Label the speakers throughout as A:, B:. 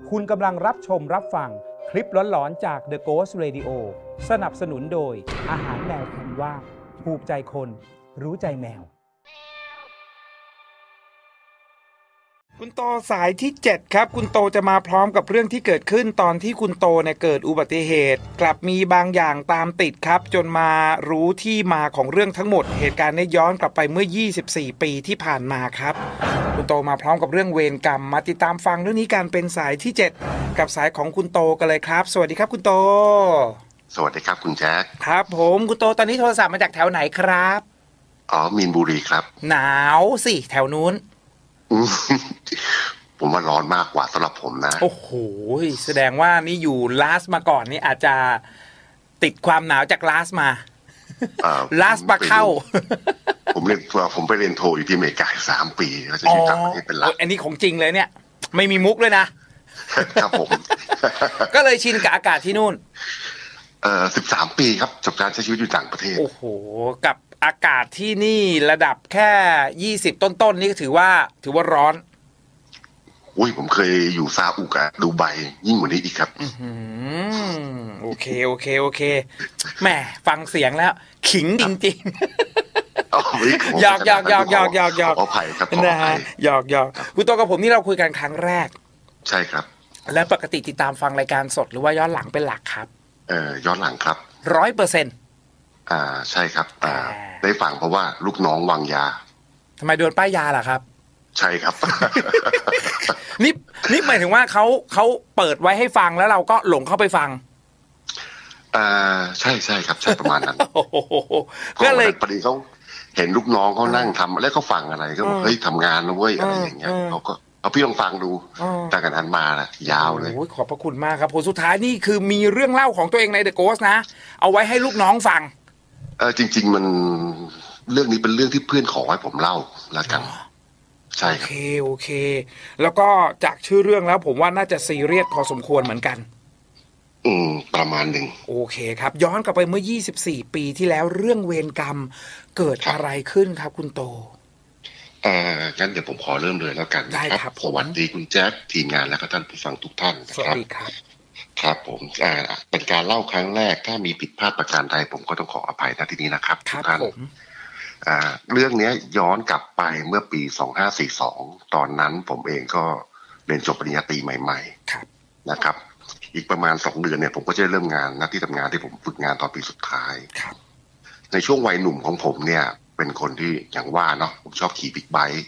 A: คุณกำลังรับชมรับฟังคลิปหลอนๆจาก The Ghost Radio สนับสนุนโดยอาหารแมวคันว่าถูกใจคนรู้ใจแมวคุณโตสายที่7ครับคุณโตจะมาพร้อมกับเรื่องที่เกิดขึ้นตอนที่คุณโตเนี่ยเกิดอุบัติเหตุกลับมีบางอย่างตามติดครับจนมารู้ที่มาของเรื่องทั้งหมดเหตุการณ์นี้ย้อนกลับไปเมื่อ24ปีที่ผ่านมาครับคุณโตมาพร้อมกับเรื่องเวรกรรมมาติดตามฟังเรื่องนี้การเป็นสายที่7กับสายของคุณโตกันเลยครับสวัสดีครับคุณโต
B: สวัสดีครับคุณแจ๊ค
A: ครับผมคุณโตตอนนี้โทรศัพท์มาจากแถวไหนครับ
B: มีนบุรีครับ
A: หนาวสิแถวนู้น
B: ผมว่าร้อนมากกว่าสำหรับผมนะ
A: โอ้โหแสดงว่านี่อยู่ลาสมาก่อนนี่อาจจะติดความหนาวจากลาสมาลาสมาเข้า
B: ผมไปเรียนโทอยู่ที่อเมริกา3 ปีแล้วจะอยู่ต่างประเทศเป็นหลัก
A: อันนี้ของจริงเลยเนี่ยไม่มีมุกเลยนะครับ
B: ผม
A: ก็เลยชินกับอากาศที่นู่น
B: 13 ปีครับจากการใช้ชีวิตอยู่ต่างประเทศ
A: โอ้โหกับอากาศที่นี่ระดับแค่20ต้นๆนี่ถือว่าร้อน
B: อุ้ยผมเคยอยู่ซาอุกับดูไบยิ่งกว่านี้อีกครับ
A: โอเคแหมฟังเสียงแล้วขิงจริงๆหยอก
B: ขออภัยครับ
A: นะฮะหยอกคุณโตกับผมนี่เราคุยกันครั้งแรก
B: ใช่ครับ
A: แล้วปกติติดตามฟังรายการสดหรือว่าย้อนหลังเป็นหลักครับ
B: ย้อนหลังครับ
A: 100%
B: ใช่ครับได้ฟังเพราะว่าลูกน้องวางยา
A: ทำไมโดนป้ายยาล่ะครับ
B: ใช่ครับ
A: นี่หมายถึงว่าเขาเปิดไว้ให้ฟังแล้วเราก็หลงเข้าไปฟัง
B: ใช่ครับใช่ประมาณนั้น
A: ก็เลย
B: พอดีเขาเห็นลูกน้องเขานั่งทำแล้วเขาฟังอะไรก็บอกเฮ้ยทำงานนะเว้ยอะไรอย่างเงี้ยเขาก็เอาพี่ลองฟังดูแต่กันอันมานะยาวเลย
A: ขอบพระคุณมากครับผลสุดท้ายนี่คือมีเรื่องเล่าของตัวเองใน The Ghost นะเอาไว้ให้ลูกน้องฟัง
B: จริงๆมันเรื่องนี้เป็นเรื่องที่เพื่อนขอให้ผมเล่าแล้วกันใช่
A: โอเคแล้วก็จากชื่อเรื่องแล้วผมว่าน่าจะซีเรียสพอสมควรเหมือนกัน
B: ประมาณหนึ่ง
A: โอเคครับย้อนกลับไปเมื่อ24ปีที่แล้วเรื่องเวรกรรมเกิดอะไรขึ้นครับคุณโต
B: งั้นเดี๋ยวผมขอเริ่มเลยแล้วกัน
A: นะครับ
B: สวัสดีคุณแจ๊คทีมงานและก็ท่านผู้ฟังทุกท่าน
A: สวัสดีครับ
B: ครับผมเป็นการเล่าครั้งแรกถ้ามีผิดพลาดประการใดผมก็ต้องขออภัยณที่นี้นะครับทุกท่านเรื่องนี้ย้อนกลับไปเมื่อปี2542ตอนนั้นผมเองก็เรียนจบปริญญาตรีใหม่ๆนะครับอีกประมาณ2 เดือนเนี่ยผมก็จะเริ่มงานที่ทำงานที่ผมฝึกงานตอนปีสุดท้ายในช่วงวัยหนุ่มของผมเนี่ยเป็นคนที่อย่างว่าเนาะผมชอบขี่บิ๊กไบค์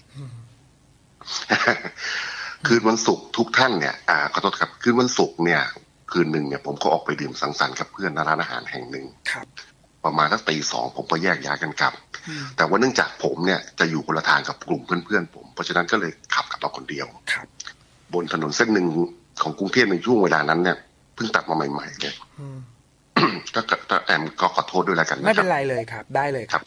B: คืนวันศุกร์ทุกท่านเนี่ยขอโทษครับคืนวันศุกร์เนี่ยคืนหนึ่งเนี่ยผมก็ออกไปดื่มสังสรรค์กับเพื่อนร้านอาหารแห่งหนึ่งประมาณสักตี 2ผมก็แยกย้ายกันกลับแต่ว่าเนื่องจากผมเนี่ยจะอยู่คนละทางกับกลุ่มเพื่อนๆผมเพราะฉะนั้นก็เลยขับกลับมาคนเดียวบนถนนเส้นหนึ่งของกรุงเทพในช่วงเวลานั้นเนี่ยเพิ่งตัดมาใหม่ๆเนี่ยก็แอมก็ขอโทษด้วยแล้วกัน
A: ไม่เป็นไรเลยครับได้เลย
B: ครับ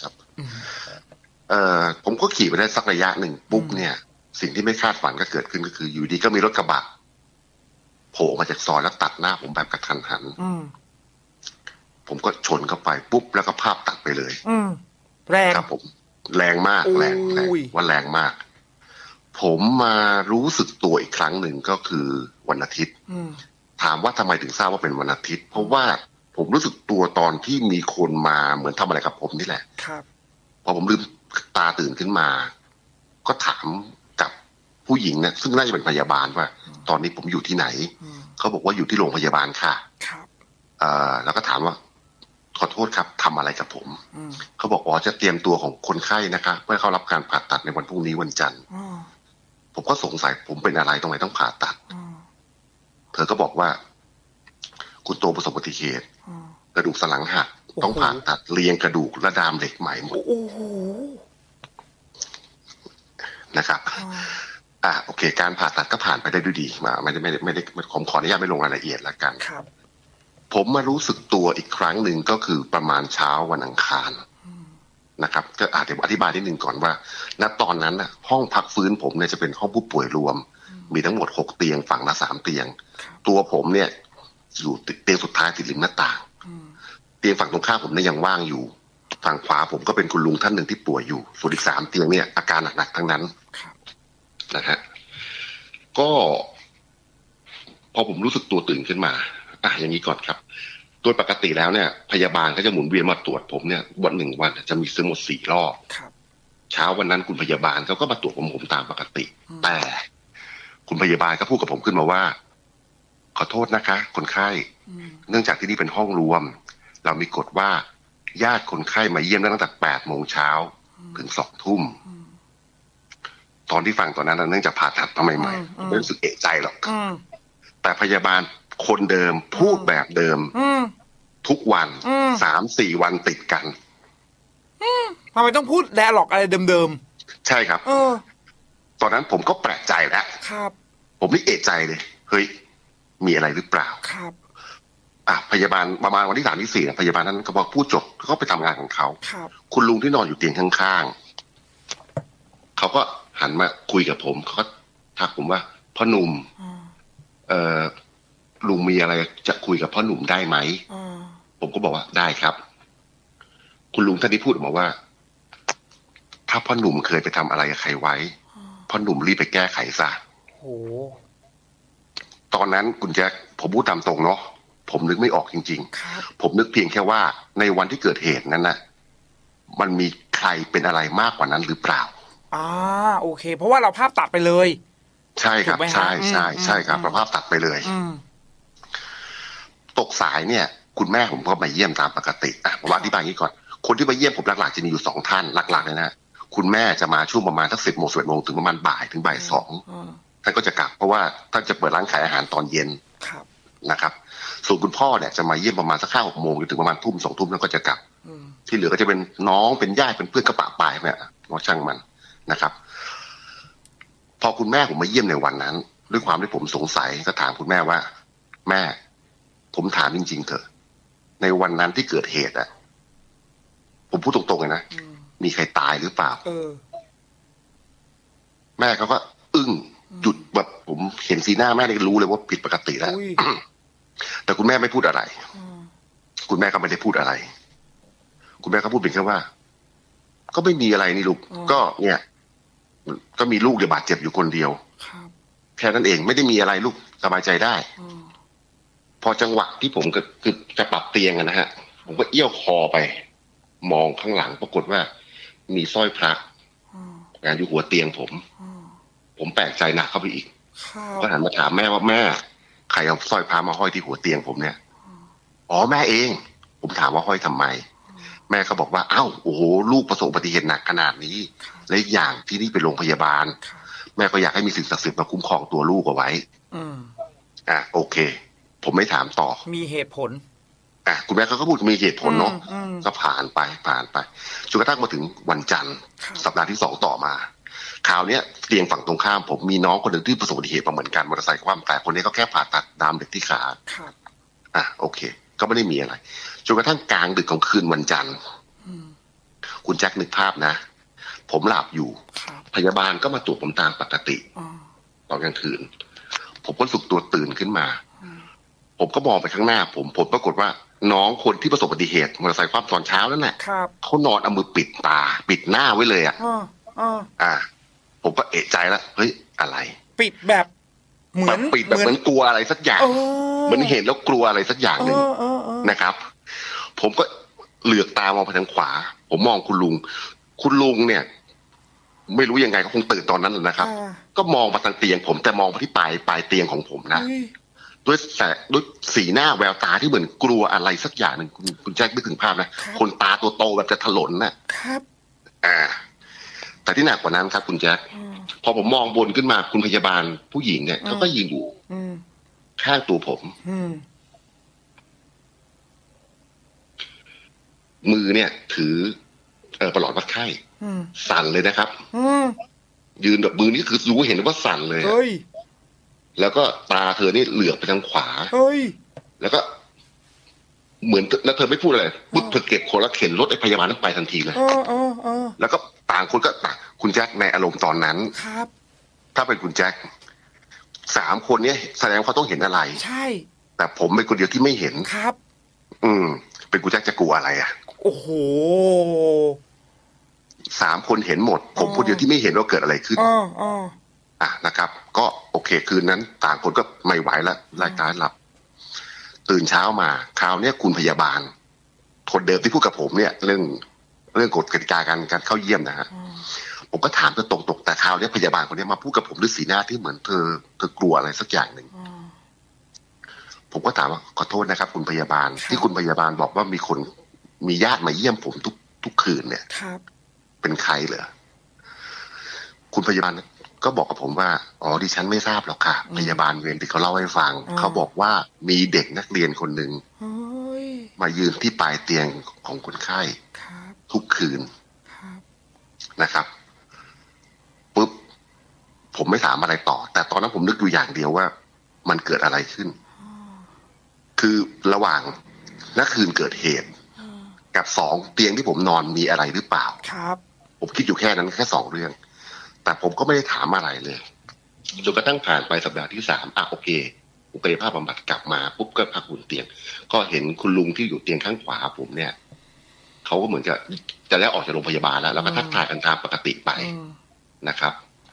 B: ผมก็ขี่ไปได้สักระยะหนึ่งปุ๊บเนี่ยสิ่งที่ไม่คาดฝันก็เกิดขึ้นก็คืออยู่ดีก็มีรถกระบะโผล่มาจากซอยแล้วตัดหน้าผมแบบกระทันหันผมก็ชนเข้าไปปุ๊บแล้วก็ภาพตัดไปเลย
A: แรง
B: ครับผมแรงมากแรงว่าแรงมากผมมารู้สึกตัวอีกครั้งหนึ่งก็คือวันอาทิตย์ถามว่าทำไมถึงทราบว่าเป็นวันอาทิตย์เพราะว่าผมรู้สึกตัวตอนที่มีคนมาเหมือนทำอะไรกับผมนี่แหละพอผมลืมตาตื่นขึ้นมาก็ถามกับผู้หญิงเนี่ยซึ่งน่าจะเป็นพยาบาลว่าตอนนี้ผมอยู่ที่ไหนเขาบอกว่าอยู่ที่โรงพยาบาลค่ะแล้วก็ถามว่าขอโทษครับทำอะไรกับผมเขาบอกจะเตรียมตัวของคนไข้นะคะเพื่อเข้ารับการผ่าตัดในวันพรุ่งนี้วันจันทร์ผมก็สงสัยผมเป็นอะไรตรงไหนต้องผ่าตัดเธอก็บอกว่าคุณโตประสบอุบัติเหตุกระดูกสันหลังหักต้องผ่าตัดเรียงกระดูกและดามเหล็กใหม่หมดนะครับโอเคการผ่าตัดก็ผ่านไปได้ด้วยดีมาไม่ได้ผมขออนุญาตไม่ลงรายละเอียดแล้วกันผมมารู้สึกตัวอีกครั้งหนึ่งก็คือประมาณเช้าวันอังคารนะครับก็อาจจะอธิบายนิดนึงก่อนว่าณตอนนั้นห้องพักฟื้นผมเนี่ยจะเป็นห้องผู้ป่วยรวมมีทั้งหมด6 เตียงฝั่งละ3 เตียงตัวผมเนี่ยอยู่เตียงสุดท้ายติดริมหน้าต่างเตียงฝั่งตรงข้ามผมเนี่ยยังว่างอยู่ฝั่งขวาผมก็เป็นคุณลุงท่านหนึ่งที่ป่วยอยู่ส่วนอีก3 เตียงเนี่ยอาการหนักๆทั้งนั้นนะฮะก็พอผมรู้สึกตัวตื่นขึ้นมาอย่างนี้ก่อนครับโดยปกติแล้วเนี่ยพยาบาลก็จะหมุนเวียนมาตรวจผมเนี่ยวันจะมีทั้งหมด4 รอบเช้าวันนั้นคุณพยาบาลเขาก็มาตรวจผมตามปกติแต่คุณพยาบาลก็พูดกับผมขึ้นมาว่าขอโทษนะคะคนไข้เนื่องจากที่นี่เป็นห้องรวมเรามีกฎว่าญาติคนไข้มาเยี่ยมได้ตั้งแต่8 โมงเช้าถึง2 ทุ่มตอนที่ฟังตอนนั้นเนื่องจากผ่าตัดมาใหม่ๆไม่รู้สึกเอะใจหรอกแต่พยาบาลคนเดิมพูดแบบเดิมทุกวัน3-4 วันติดกัน
A: ทำไมต้องพูดแดร์ล็อกอะไรเดิม
B: ๆใช่ครับตอนนั้นผมก็แปลกใจแล้ว
A: ครับ
B: ผมนี่เอะใจเลยเฮ้ยมีอะไรหรือเปล่า
A: ครับ
B: พยาบาลประมาณวันที่3 ที่ 4พยาบาลนั้นก็พอพูดจบก็ไปทำงานของเขาคุณลุงที่นอนอยู่เตียงข้างๆเขาก็หันมาคุยกับผมเขาก็ทักผมว่าพ่อหนุ่มลุงมีอะไรจะคุยกับพ่อหนุ่มได้ไหมผมก็บอกว่าได้ครับคุณลุงท่านนี้พูดออกมาว่าถ้าพ่อหนุ่มเคยไปทำอะไรกับใครไว้พ่อหนุ่มรีบไปแก้ไขซะตอนนั้นคุณแจ็คผมพูดตามตรงเนาะผมนึกไม่ออกจริงๆผมนึกเพียงแค่ว่าในวันที่เกิดเหตุนั้นน่ะมันมีใครเป็นอะไรมากกว่านั้นหรือเปล่า
A: โอเคเพราะว่าเราภาพตัดไปเลย
B: ใช่ครับใช่ครับเราภาพตัดไปเลยตกสายเนี่ยคุณแม่ผมก็มาเยี่ยมตามปกติผมอธิบายอย่างนี้ก่อนคนที่มาเยี่ยมผมหลักๆจะมีอยู่2 ท่านหลักๆเลยนะคุณแม่จะมาช่วงประมาณสัก10 โมง 11 โมงถึงประมาณบ่ายถึงบ่าย 2ท่านก็จะกลับเพราะว่าท่านจะเปิดร้านขายอาหารตอนเย็นนะครับส่วนคุณพ่อเนี่ยจะมาเยี่ยมประมาณสัก5-6 โมงถึงประมาณทุ่ม 2 ทุ่มแล้วก็จะกลับที่เหลือก็จะเป็นน้องเป็นญาติเป็นเพื่อนกระปะปายเนี่ยน้องช่างมันนะครับพอคุณแม่ผมมาเยี่ยมในวันนั้นด้วยความที่ผมสงสัยก็ถามคุณแม่ว่าแม่ผมถามจริงๆเถอะในวันนั้นที่เกิดเหตุผมพูดตรงๆเลยนะมีใครตายหรือเปล่าแม่เขาก็หยุดแบบผมเห็นสีหน้าแม่ได้รู้เลยว่าผิดปกติแล้วแต่คุณแม่ไม่พูดอะไรคุณแม่ก็ไม่ได้พูดอะไรคุณแม่ก็พูดเป็นแค่ว่าก็ไม่มีอะไรนี่ลูกก็เนี่ยก็มีลูกเดี๋ยวบาดเจ็บอยู่คนเดียวแค่นั้นเองไม่ได้มีอะไรลูกสบายใจได้พอจังหวะที่ผมก็คือจะปรับเตียงนะฮะผมก็เอี้ยวคอไปมองข้างหลังปรากฏว่ามีสร้อยพระงานอยู่หัวเตียงผมแปลกใจหนักเข้าไปอีกก็หันมาถามแม่ว่าแม่ใครเอาสร้อยพระมาห้อยที่หัวเตียงผมเนี่ยแม่เองผมถามว่าห้อยทำไมแม่เขาบอกว่าโอ้โหลูกประสบอุบัติเหตุหนักขนาดนี้และอย่างที่นี่เป็นโรงพยาบาลแม่ก็อยากให้มีสิ่งศักดิ์สิทธิ์มาคุ้มครองตัวลูกเอาไว้โอเคผมไม่ถามต่อ
A: มีเหตุผล
B: คุณแม่เขาก็พูดมีเหตุผลเนาะก็ผ่านไปจนกระทั่งมาถึงวันจันทร์สัปดาห์ที่2ต่อมาคราวนี้เตียงฝั่งตรงข้ามผมมีน้องคนหนึ่งที่ประสบอุบัติเหตุมาเหมือนกันมอเตอร์ไซค์คว่ำแต่คนนี้ก็แค่ผ่าตัดดามเหล็กที่ขาโอเคก็ไม่ได้มีอะไรจนกระทั่งกลางดึกของคืนวันจันทร์คุณแจ็คนึกภาพนะผมหลับอยู่พยาบาลก็มาตรวจผมตามปกติตอนกลางคืนผมก็รู้สึกตัวตื่นขึ้นมาผมก็มองไปข้างหน้าผมปรากฏว่าน้องคนที่ประสบอุบัติเหตุมอเตอร์ไซค์คว่ำตอนเช้านั่นแหละเขานอนเอามือปิดตาปิดหน้าไว้เลยผมก็เอะใจแล้วเฮ้ยอะไร
A: ปิดแบบเหมือน
B: กลัวอะไรสักอย่างเหมือนเห็นแล้วกลัวอะไรสักอย่างหนึ่งนะครับผมก็เหลือกตามองไปทางขวาผมมองคุณลุงเนี่ยไม่รู้ยังไงเขาคงตื่นตอนนั้นเลยนะครับก็มองมาทางเตียงผมแต่มองไปที่ปลายเตียงของผมนะด้วยสีหน้าแววตาที่เหมือนกลัวอะไรสักอย่างหนึ่งคุณแจ็คนึกถึงภาพนะคนตาตัวโตแบบจะถลนนะครับแต่ที่หนักกว่านั้นครับคุณแจ็คพอผมมองบนขึ้นมาคุณพยาบาลผู้หญิงเนี่ยเขาก็ยืนอยู่ข้างตัวผมมือเนี่ยถือประหลอดวัดไข้สั่นเลยนะครับยืนแบบมือนี่คือรู้เห็นว่าสั่นเลยแล้วก็ตาเธอนี่เหลือบไปทางขวาแล้วก็เหมือนแล้วเธอไม่พูดอะไรปุ๊บเธอเก็บคนแล้วเข็นรถไอ้พยาบาลนั้นไปทันทีเลยแล้วก็ต่างคนก็คุณแจ็คในอารมณ์ตอนนั้น
A: ครับ
B: ถ้าเป็นคุณแจ็ค3 คนนี้แสดงว่าเขาต้องเห็นอะไร
A: ใช่
B: แต่ผมเป็นคนเดียวที่ไม่เห็น
A: ครับ
B: เป็นคุณแจ็คจะกลัวอะไร
A: โอ้โห
B: 3 คนเห็นหมดผมคนเดียวที่ไม่เห็นว่าเกิดอะไรขึ้นนะครับก็โอเคเคคืนนั้นต่างคนก็ไม่ไหวแล้วรายการหลับตื่นเช้ามาคราวนี้คุณพยาบาลคนเดิมที่พูดกับผมเนี่ยเรื่องกฎกติกาการเข้าเยี่ยมนะฮะผมก็ถามเธอตรงๆแต่คราวนี้พยาบาลคนนี้มาพูดกับผมด้วยสีหน้าที่เหมือนเธอกลัวอะไรสักอย่างหนึ่งผมก็ถามว่าขอโทษนะครับคุณพยาบาลที่คุณพยาบาลบอกว่ามีญาติมาเยี่ยมผมทุกคืนเนี่ยเป็นใครเหรอคุณพยาบาลก็บอกกับผมว่าอ๋อดิฉันไม่ทราบหรอกค่ะพยาบาลเวรที่เขาเล่าให้ฟังเขาบอกว่ามีเด็กนักเรียนคนหนึ่งมายืนที่ปลายเตียงของคนไข้ทุกคืนนะครับปุ๊บผมไม่ถามอะไรต่อแต่ตอนนั้นผมนึกอยู่อย่างเดียวว่ามันเกิดอะไรขึ้นคือระหว่างณคืนเกิดเหตุกับ2เตียงที่ผมนอนมีอะไรหรือเปล่าครับผมคิดอยู่แค่นั้นแค่2เรื่องแต่ผมก็ไม่ได้ถามอะไรเลยจนกระทั่งผ่านไปสัปดาห์ที่3โอเคผมกายภาพบำบัดกลับมาปุ๊บก็พักบนเตียงก็เห็นคุณลุงที่อยู่เตียงข้างขวาผมเนี่ยเขาก็เหมือนจะได้ออกจากโรงพยาบาลแล้วก็ทักทายกันตามปกติไปนะครับ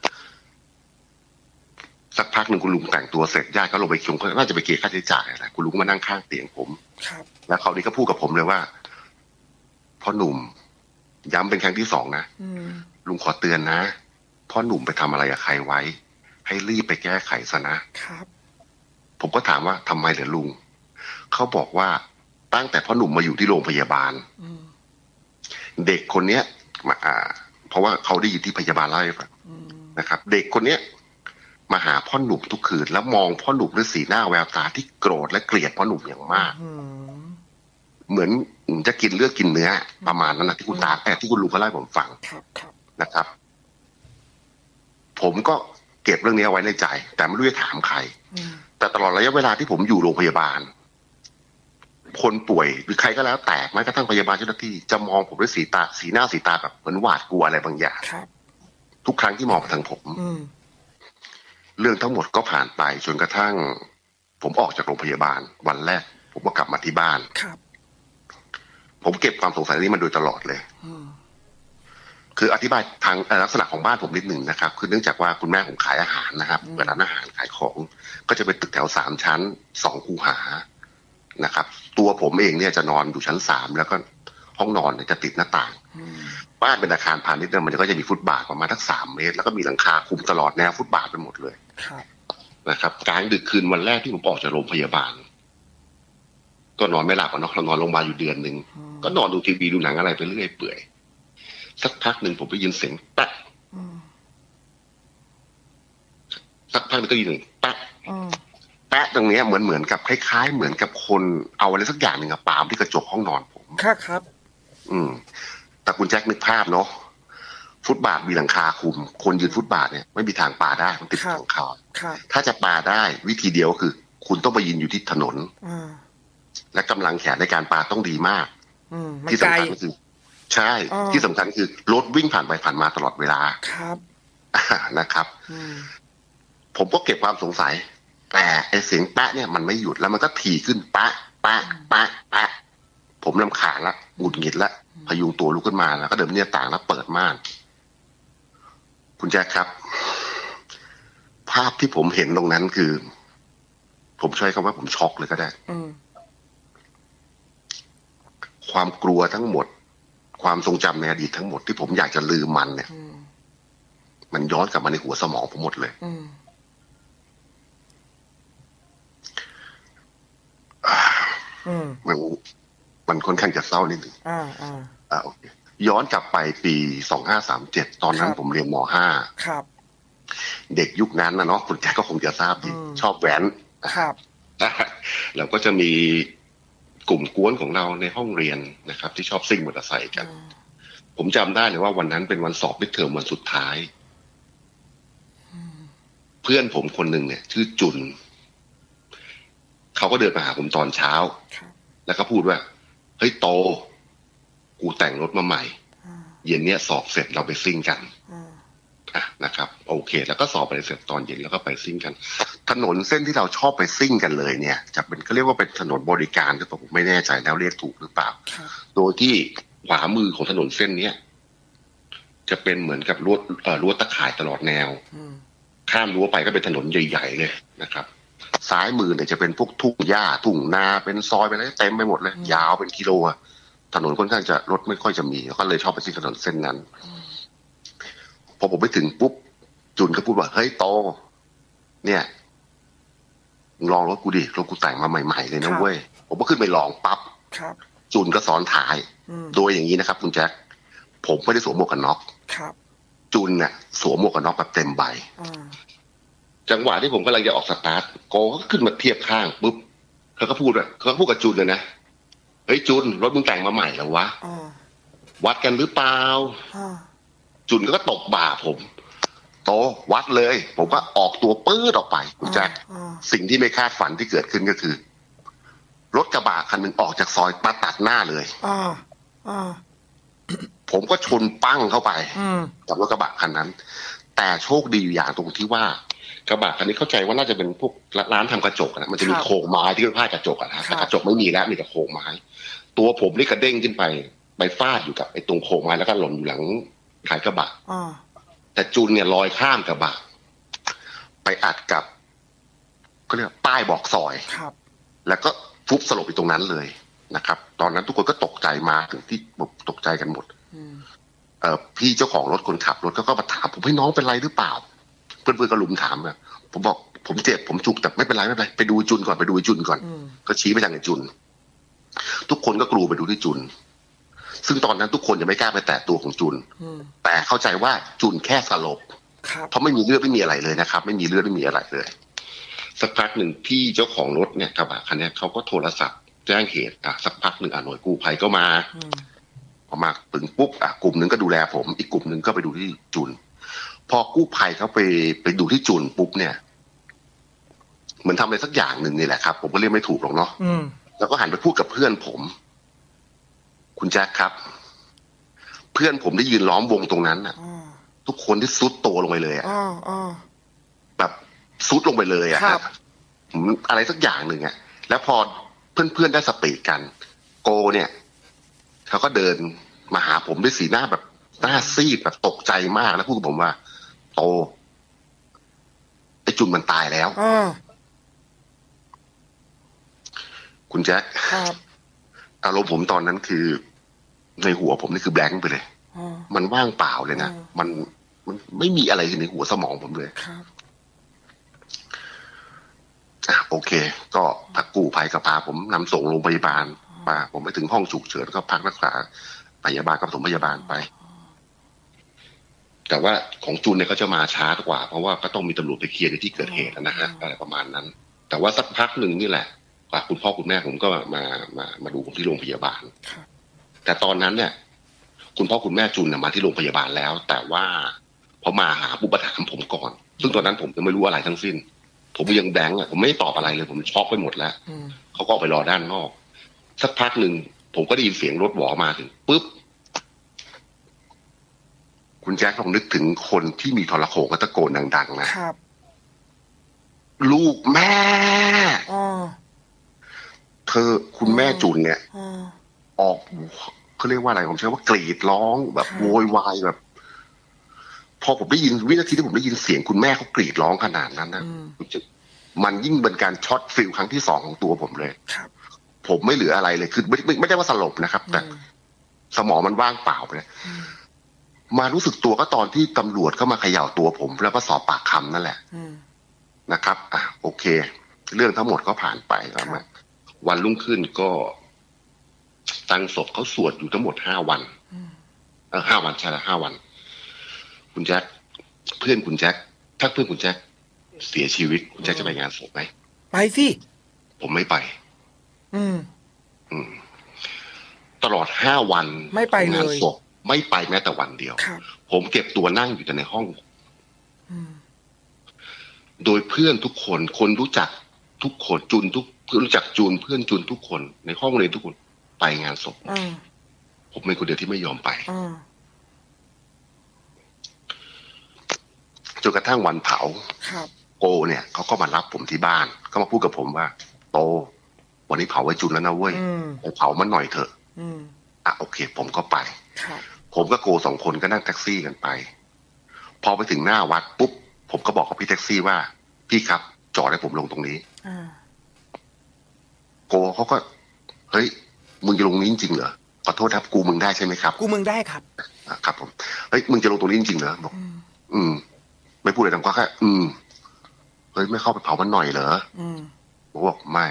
B: สักพักหนึ่งคุณลุงแต่งตัวเสร็จญาติก็ลงไปคิวก็น่าจะไปเกลี่ยค่าใช้จ่ายอะไรคุณลุงมานั่งข้างเตียงผมแล้วเขานี้ก็พูดกับผมเลยว่าพ่อหนุ่มย้ำเป็นครั้งที่2นะลุงขอเตือนนะพ่อหนุ่มไปทำอะไรกับใครไว้ให้รีบไปแก้ไขซะนะครับผมก็ถามว่าทำไมเหรอลุงเขาบอกว่าตั้งแต่พ่อหนุ่มมาอยู่ที่โรงพยาบาลเด็กคนเนี้ยเพราะว่าเขาได้ยินที่พยาบาลเล่าให้ฟังนะครับเด็กคนเนี้ยมาหาพ่อหนุ่มทุกคืนแล้วมองพ่อหนุ่มด้วยสีหน้าแววตาที่โกรธและเกลียดพ่อหนุ่มอย่างมากเหมือนจะกินเลือดกินเนื้อประมาณนั้นนะที่คุณตาที่คุณลุงเขาเล่าให้ผมฟังนะครับผมก็เก็บเรื่องนี้เอาไว้ในใจแต่ไม่รู้จะถามใครแต่ตลอดระยะเวลาที่ผมอยู่โรงพยาบาลคนป่วยหรือใครก็แล้วแต่แม้กระทั่งพยาบาลเจ้าหน้าที่จะมองผมด้วยสีหน้าสีตาแบบเหมือนหวาดกลัวอะไรบางอย่างทุกครั้งที่มองมาทางผมเรื่องทั้งหมดก็ผ่านไปจนกระทั่งผมออกจากโรงพยาบาลวันแรกผมก็กลับมาที่บ้านผมเก็บความสงสัยนี้มาโดยตลอดเลยคืออธิบายทางลักษณะของบ้านผมนิดหนึ่งนะครับคือเนื่องจากว่าคุณแม่ผมขายอาหารนะครับเปิดร้านอาหารขายของก็จะเป็นตึกแถว3ชั้น2คูหานะครับตัวผมเองเนี่ยจะนอนอยู่ชั้น3แล้วก็ห้องนอนเนี่ยจะติดหน้าต่างบ้านเป็นอาคารพาณิชย์มันก็จะมีฟุตบาทประมาณทั้ง3 เมตรแล้วก็มีหลังคาคุมตลอดแนวฟุตบาทไปหมดเลยนะครับกลางดึกคืนวันแรกที่ผมออกจากโรงพยาบาลก็นอนไม่หลับเรานอนโรงพยาบาลอยู่เดือนนึงก็นอนดูทีวีดูหนังอะไรไปเรื่อยเปื่อยสักพักหนึ่งผมได้ยินเสียงแป๊ะสักพักนึงก็ยินแป๊ะแป๊ะตรงนี้เหมือนกับคล้ายๆเหมือนกับคนเอาอะไรสักอย่างหนึ่งปาที่กระจกห้องนอนผม
A: ครับ
B: แต่คุณแจ็คนึกภาพเนาะฟุตบาทมีหลังคาคุมคนยืนฟุตบาทเนี่ยไม่มีทางปาได้มันติดหลังคาถ้าจะปาได้วิธีเดียวคือคุณต้องไปยืนอยู่ที่ถนนและกำลังแขนในการปาต้องดีมากที่สำคัญก็คือใช่ที่สำคัญคือรถวิ่งผ่านไปผ่านมาตลอดเวลา
A: ครับ
B: นะครับผมก็เก็บความสงสัยแต่ไอเสียงแปะเนี่ยมันไม่หยุดแล้วมันก็ถี่ขึ้นแปะแปะแปะแปะผมรำคาญละหงุดหงิดละพยุงตัวลุกขึ้นมาแล้วก็เดินเนี่ยต่างแล้วเปิดม่านคุณแจ๊คครับภาพที่ผมเห็นตรงนั้นคือผมใช้คำว่าผมช็อกเลยก็ได้ความกลัวทั้งหมดความทรงจำในอดีตทั้งหมดที่ผมอยากจะลืมมันเนี่ยมันย้อนกลับมาในหัวสมองผมหมดเลยมันค่อนข้างจะเศร้านิดนึงโอเคย้อนกลับไปปี2537ตอนนั้นผมเรียนม.5
A: ครับ
B: เด็กยุคนั้นนะเนาะคุณแจ๊คก็คงจะทราบดีชอบแว้น
A: ครับ
B: แล้วก็จะมีกลุ่มกวนของเราในห้องเรียนนะครับที่ชอบซิ่งมอเตอร์ไซค์กันผมจำได้เลยว่าวันนั้นเป็นวันสอบมิดเทอมวันสุดท้ายเพื่อนผมคนหนึ่งเนี่ยชื่อจุนเขาก็เดินมาหาผมตอนเช้าแล้วก็พูดว่าเฮ้ยโตกูแต่งรถมาใหม่เย็นเนี้ยสอบเสร็จเราไปซิ่งกันนะครับโอเคแล้วก็สอบไปเสร็จตอนเย็นแล้วก็ไปซิ่งกันถนนเส้นที่เราชอบไปซิ่งกันเลยเนี่ยจะเป็นเขาเรียกว่าเป็นถนนบริการหรือเปล่าผมไม่แน่ใจแล้วเรียกถูกหรือเปล่าโดยที่ขวามือของถนนเส้นเนี้ยจะเป็นเหมือนกับรั้วตะข่ายตลอดแนวข้ามรั้วไปก็เป็นถนนใหญ่ๆเลยนะครับซ้ายมือเนี่ยจะเป็นพวกทุ่งหญ้าทุ่งนาเป็นซอยไปเลยเต็มไปหมดเลยยาวเป็นกิโลอะถนนค่อนข้างจะรถไม่ค่อยจะมีก็เลยชอบไปที่ถนนเส้นนั้นพอผมไปถึงปุ๊บจุนก็พูดว่าเฮ้ยโตเนี่ยลองรถกูดิรถกูแต่งมาใหม่ๆเลยนะเว้ยผมก็ขึ้นไปลองปั๊บจุนก็ซ้อนท้ายโดยอย่างนี้นะครับคุณแจ็คผมไม่ได้สวมหมวกกันน็อกจุนเนี่ยสวมหมวกกันน็อกแบบเต็มใบจังหวะที่ผมกำลังจะออกสตาร์ทโกก็ขึ้นมาเทียบข้างปุ๊บเขาก็พูดกับจุนเลยนะเฮ้ยจุนรถมึงแต่งมาใหม่แล้ววะวัดกันหรือเปล่าจุนก็ตบบ่าผมโตวัดเลยผมก็ออกตัวปื้ดออกไปคุณแจ็คสิ่งที่ไม่คาดฝันที่เกิดขึ้นก็คือรถกระบะคันหนึ่งออกจากซอยมาตัดหน้าเลยผมก็ชนปั้งเข้าไปกับรถกระบะคันนั้นแต่โชคดีอยู่อย่างตรงที่ว่ากระบะคันนี้เข้าใจว่าน่าจะเป็นพวกร้านทำกระจกนะมันจะมีโครงไม้ที่เป็นผ้ากระจกนะแต่กระจกไม่มีแล้วมีแต่โครงไม้ตัวผมนี่กระเด้งขึ้นไปฟาดอยู่กับไอ้ตรงโครงไม้แล้วก็หล่นอยู่หลังท้ายกระบะแต่จุนเนี่ยลอยข้ามกระบะไปอัดกับก็เรียกป้ายบอกซอยแล้วก็ฟุบสลบอยู่ตรงนั้นเลยนะครับตอนนั้นทุกคนก็ตกใจมาถึงที่ตกใจกันหมดพี่เจ้าของรถคนขับรถก็มาถามผมให้น้องเป็นไรหรือเปล่าเพื่อนๆก็ลุมถามอะผมบอกผมเจ็บผมจุกแต่ไม่เป็นไรไปดูจุนก่อนก็ชี้ไปทางไอ้จุนทุกคนก็กรูไปดูที่จุนซึ่งตอนนั้นทุกคนยังไม่กล้าไปแตะตัวของจุนแต่เข้าใจว่าจุนแค่สลบเพราะไม่มีเลือดไม่มีอะไรเลยนะครับไม่มีเลือดไม่มีอะไรเลยสักพักหนึ่งพี่เจ้าของรถเนี่ยกระบะคันนี้เขาก็โทรศัพท์แจ้งเหตุสักพักหนึ่งหน่วยกู้ภัยก็มาพอมาถึงปุ๊บกลุ่มหนึ่งก็ดูแลผมอีกกลุ่มหนึ่งก็ไปดูที่จุนพอกู้ภัยเขาไปดูที่จุนปุ๊บเนี่ยเหมือนทำอะไรสักอย่างหนึ่งนี่แหละครับผมก็เรียกไม่ถูกหรอกเนาะแล้วก็หันไปพูดกับเพื่อนผมคุณแจ็คครับเพื่อนผมได้ยืนล้อมวงตรงนั้นน่ะทุกคนที่ซุดโตลงไปเลยอ่ะแบบซุดลงไปเลยอ่ะอะไรสักอย่างหนึ่งอ่ะแล้วพอเพื่อนๆได้สติกันโกเนี่ยเขาก็เดินมาหาผมด้วยสีหน้าแบบหน้าซีดแบบตกใจมากแล้วพูดกับผมว่าโตไอ้จุนมันตายแล้วคุณแจ็คอารมณ์ผมตอนนั้นคือในหัวผมนี่คือแบงค์ไปเลยมันว่างเปล่าเลยนะมันไม่มีอะไรในหัวสมองผมเลยโอเคก็พักกู้ภัยก็พาผมนำส่งโรงพยาบาลผมไปถึงห้องฉุกเฉินก็พักรักษาพยาบาลก็ผสมพยาบาลไปแต่ว่าของจุนเนี่ยเขาจะมาช้ากว่าเพราะว่าก็ต้องมีตำรวจไปเคลียร์ในที่เกิดเหตุนะฮะอะไรประมาณนั้นแต่ว่าสักพักหนึ่งนี่แหละคุณพ่อคุณแม่ผมก็มาดูผมที่โรงพยาบาลแต่ตอนนั้นเนี่ยคุณพ่อคุณแม่จุนมาที่โรงพยาบาลแล้วแต่ว่าพอมาหาปุ๊บถามผมก่อนซึ่งตอนนั้นผมยังไม่รู้อะไรทั้งสิ้นผมยังแบงค์ผมไม่ตอบอะไรเลยผมช็อกไปหมดแล้วเขาก็ไปรอด้านนอกสักพักหนึ่งผมก็ได้ยินเสียงรถหวอมาถึงปุ๊บคุณแจ็คลองนึกถึงคนที่มีทรโขงก็ตะโกนดังๆนะครับลูกแม่คุณแม่จุนเนี่ยออกเขาเรียกว่าอะไรผมใช้ว่ากรีดร้องแบบโวยวายแบบพอผมได้ยินวินาทีที่ผมได้ยินเสียงคุณแม่เขากรีดร้องขนาดนั้นนะมันยิ่งเป็นการช็อตฟิลครั้งที่สองของตัวผมเลยผมไม่เหลืออะไรเลยคือไม่ได้ว่าสลบนะครับแต่สมองมันว่างเปล่าไปเลยมารู้สึกตัวก็ตอนที่ตำรวจเข้ามาเขย่าตัวผมแล้วก็สอบปากคำนั่นแหละนะครับโอเคเรื่องทั้งหมดก็ผ่านไปแล้ววันรุ่งขึ้นก็ตั้งศพเขาสวดอยู่ทั้งหมด5 วัน5 วันใช่แล้ว5 วันคุณแจ็คเพื่อนคุณแจ็คถ้าเพื่อนคุณแจ็คเสียชีวิตคุณแจ็คจะไปงานศพไหม
A: ไปสิ
B: ผมไม่ไปตลอด5 วัน
A: ไม่ไปเลยงานศพ
B: ไม่ไปแม้แต่วันเดียวผมเก็บตัวนั่งอยู่แต่ในห้องโดยเพื่อนทุกคนคนรู้จักทุกคนจุนทุกรู้จักจุนเพื่อนจุนทุกคนในห้องเรียนทุกคนไปงานศพผมเป็นคนเดียวที่ไม่ยอมไปจนกระทั่งวันเผาโกเนี่ยเขาก็มารับผมที่บ้านก็มาพูดกับผมว่าโตวันนี้เผาไว้จุนแล้วนะเว้ยไปเผามันหน่อยเถอะโอเคผมก็ไปผมก็โก2 คนก็นั่งแท็กซี่กันไปพอไปถึงหน้าวัดปุ๊บผผมก็บอกกับพี่แท็กซี่ว่าพี่ครับจอดให้ผมลงตรงนี้โกเขาก็เฮ้ยมึงจะลงนี้จริงเหรอขอโทษครับกูมึงได้ใช่ไหมครับ
A: กูมึงได้ครับ
B: ครับผมเฮ้ยมึงจะลงตรงนี้จริงเหรอบอกไม่พูดอะไรทั้งก็แค่เฮ้ยไม่เข้าไปเผามันหน่อยเหรอผมบอกไม่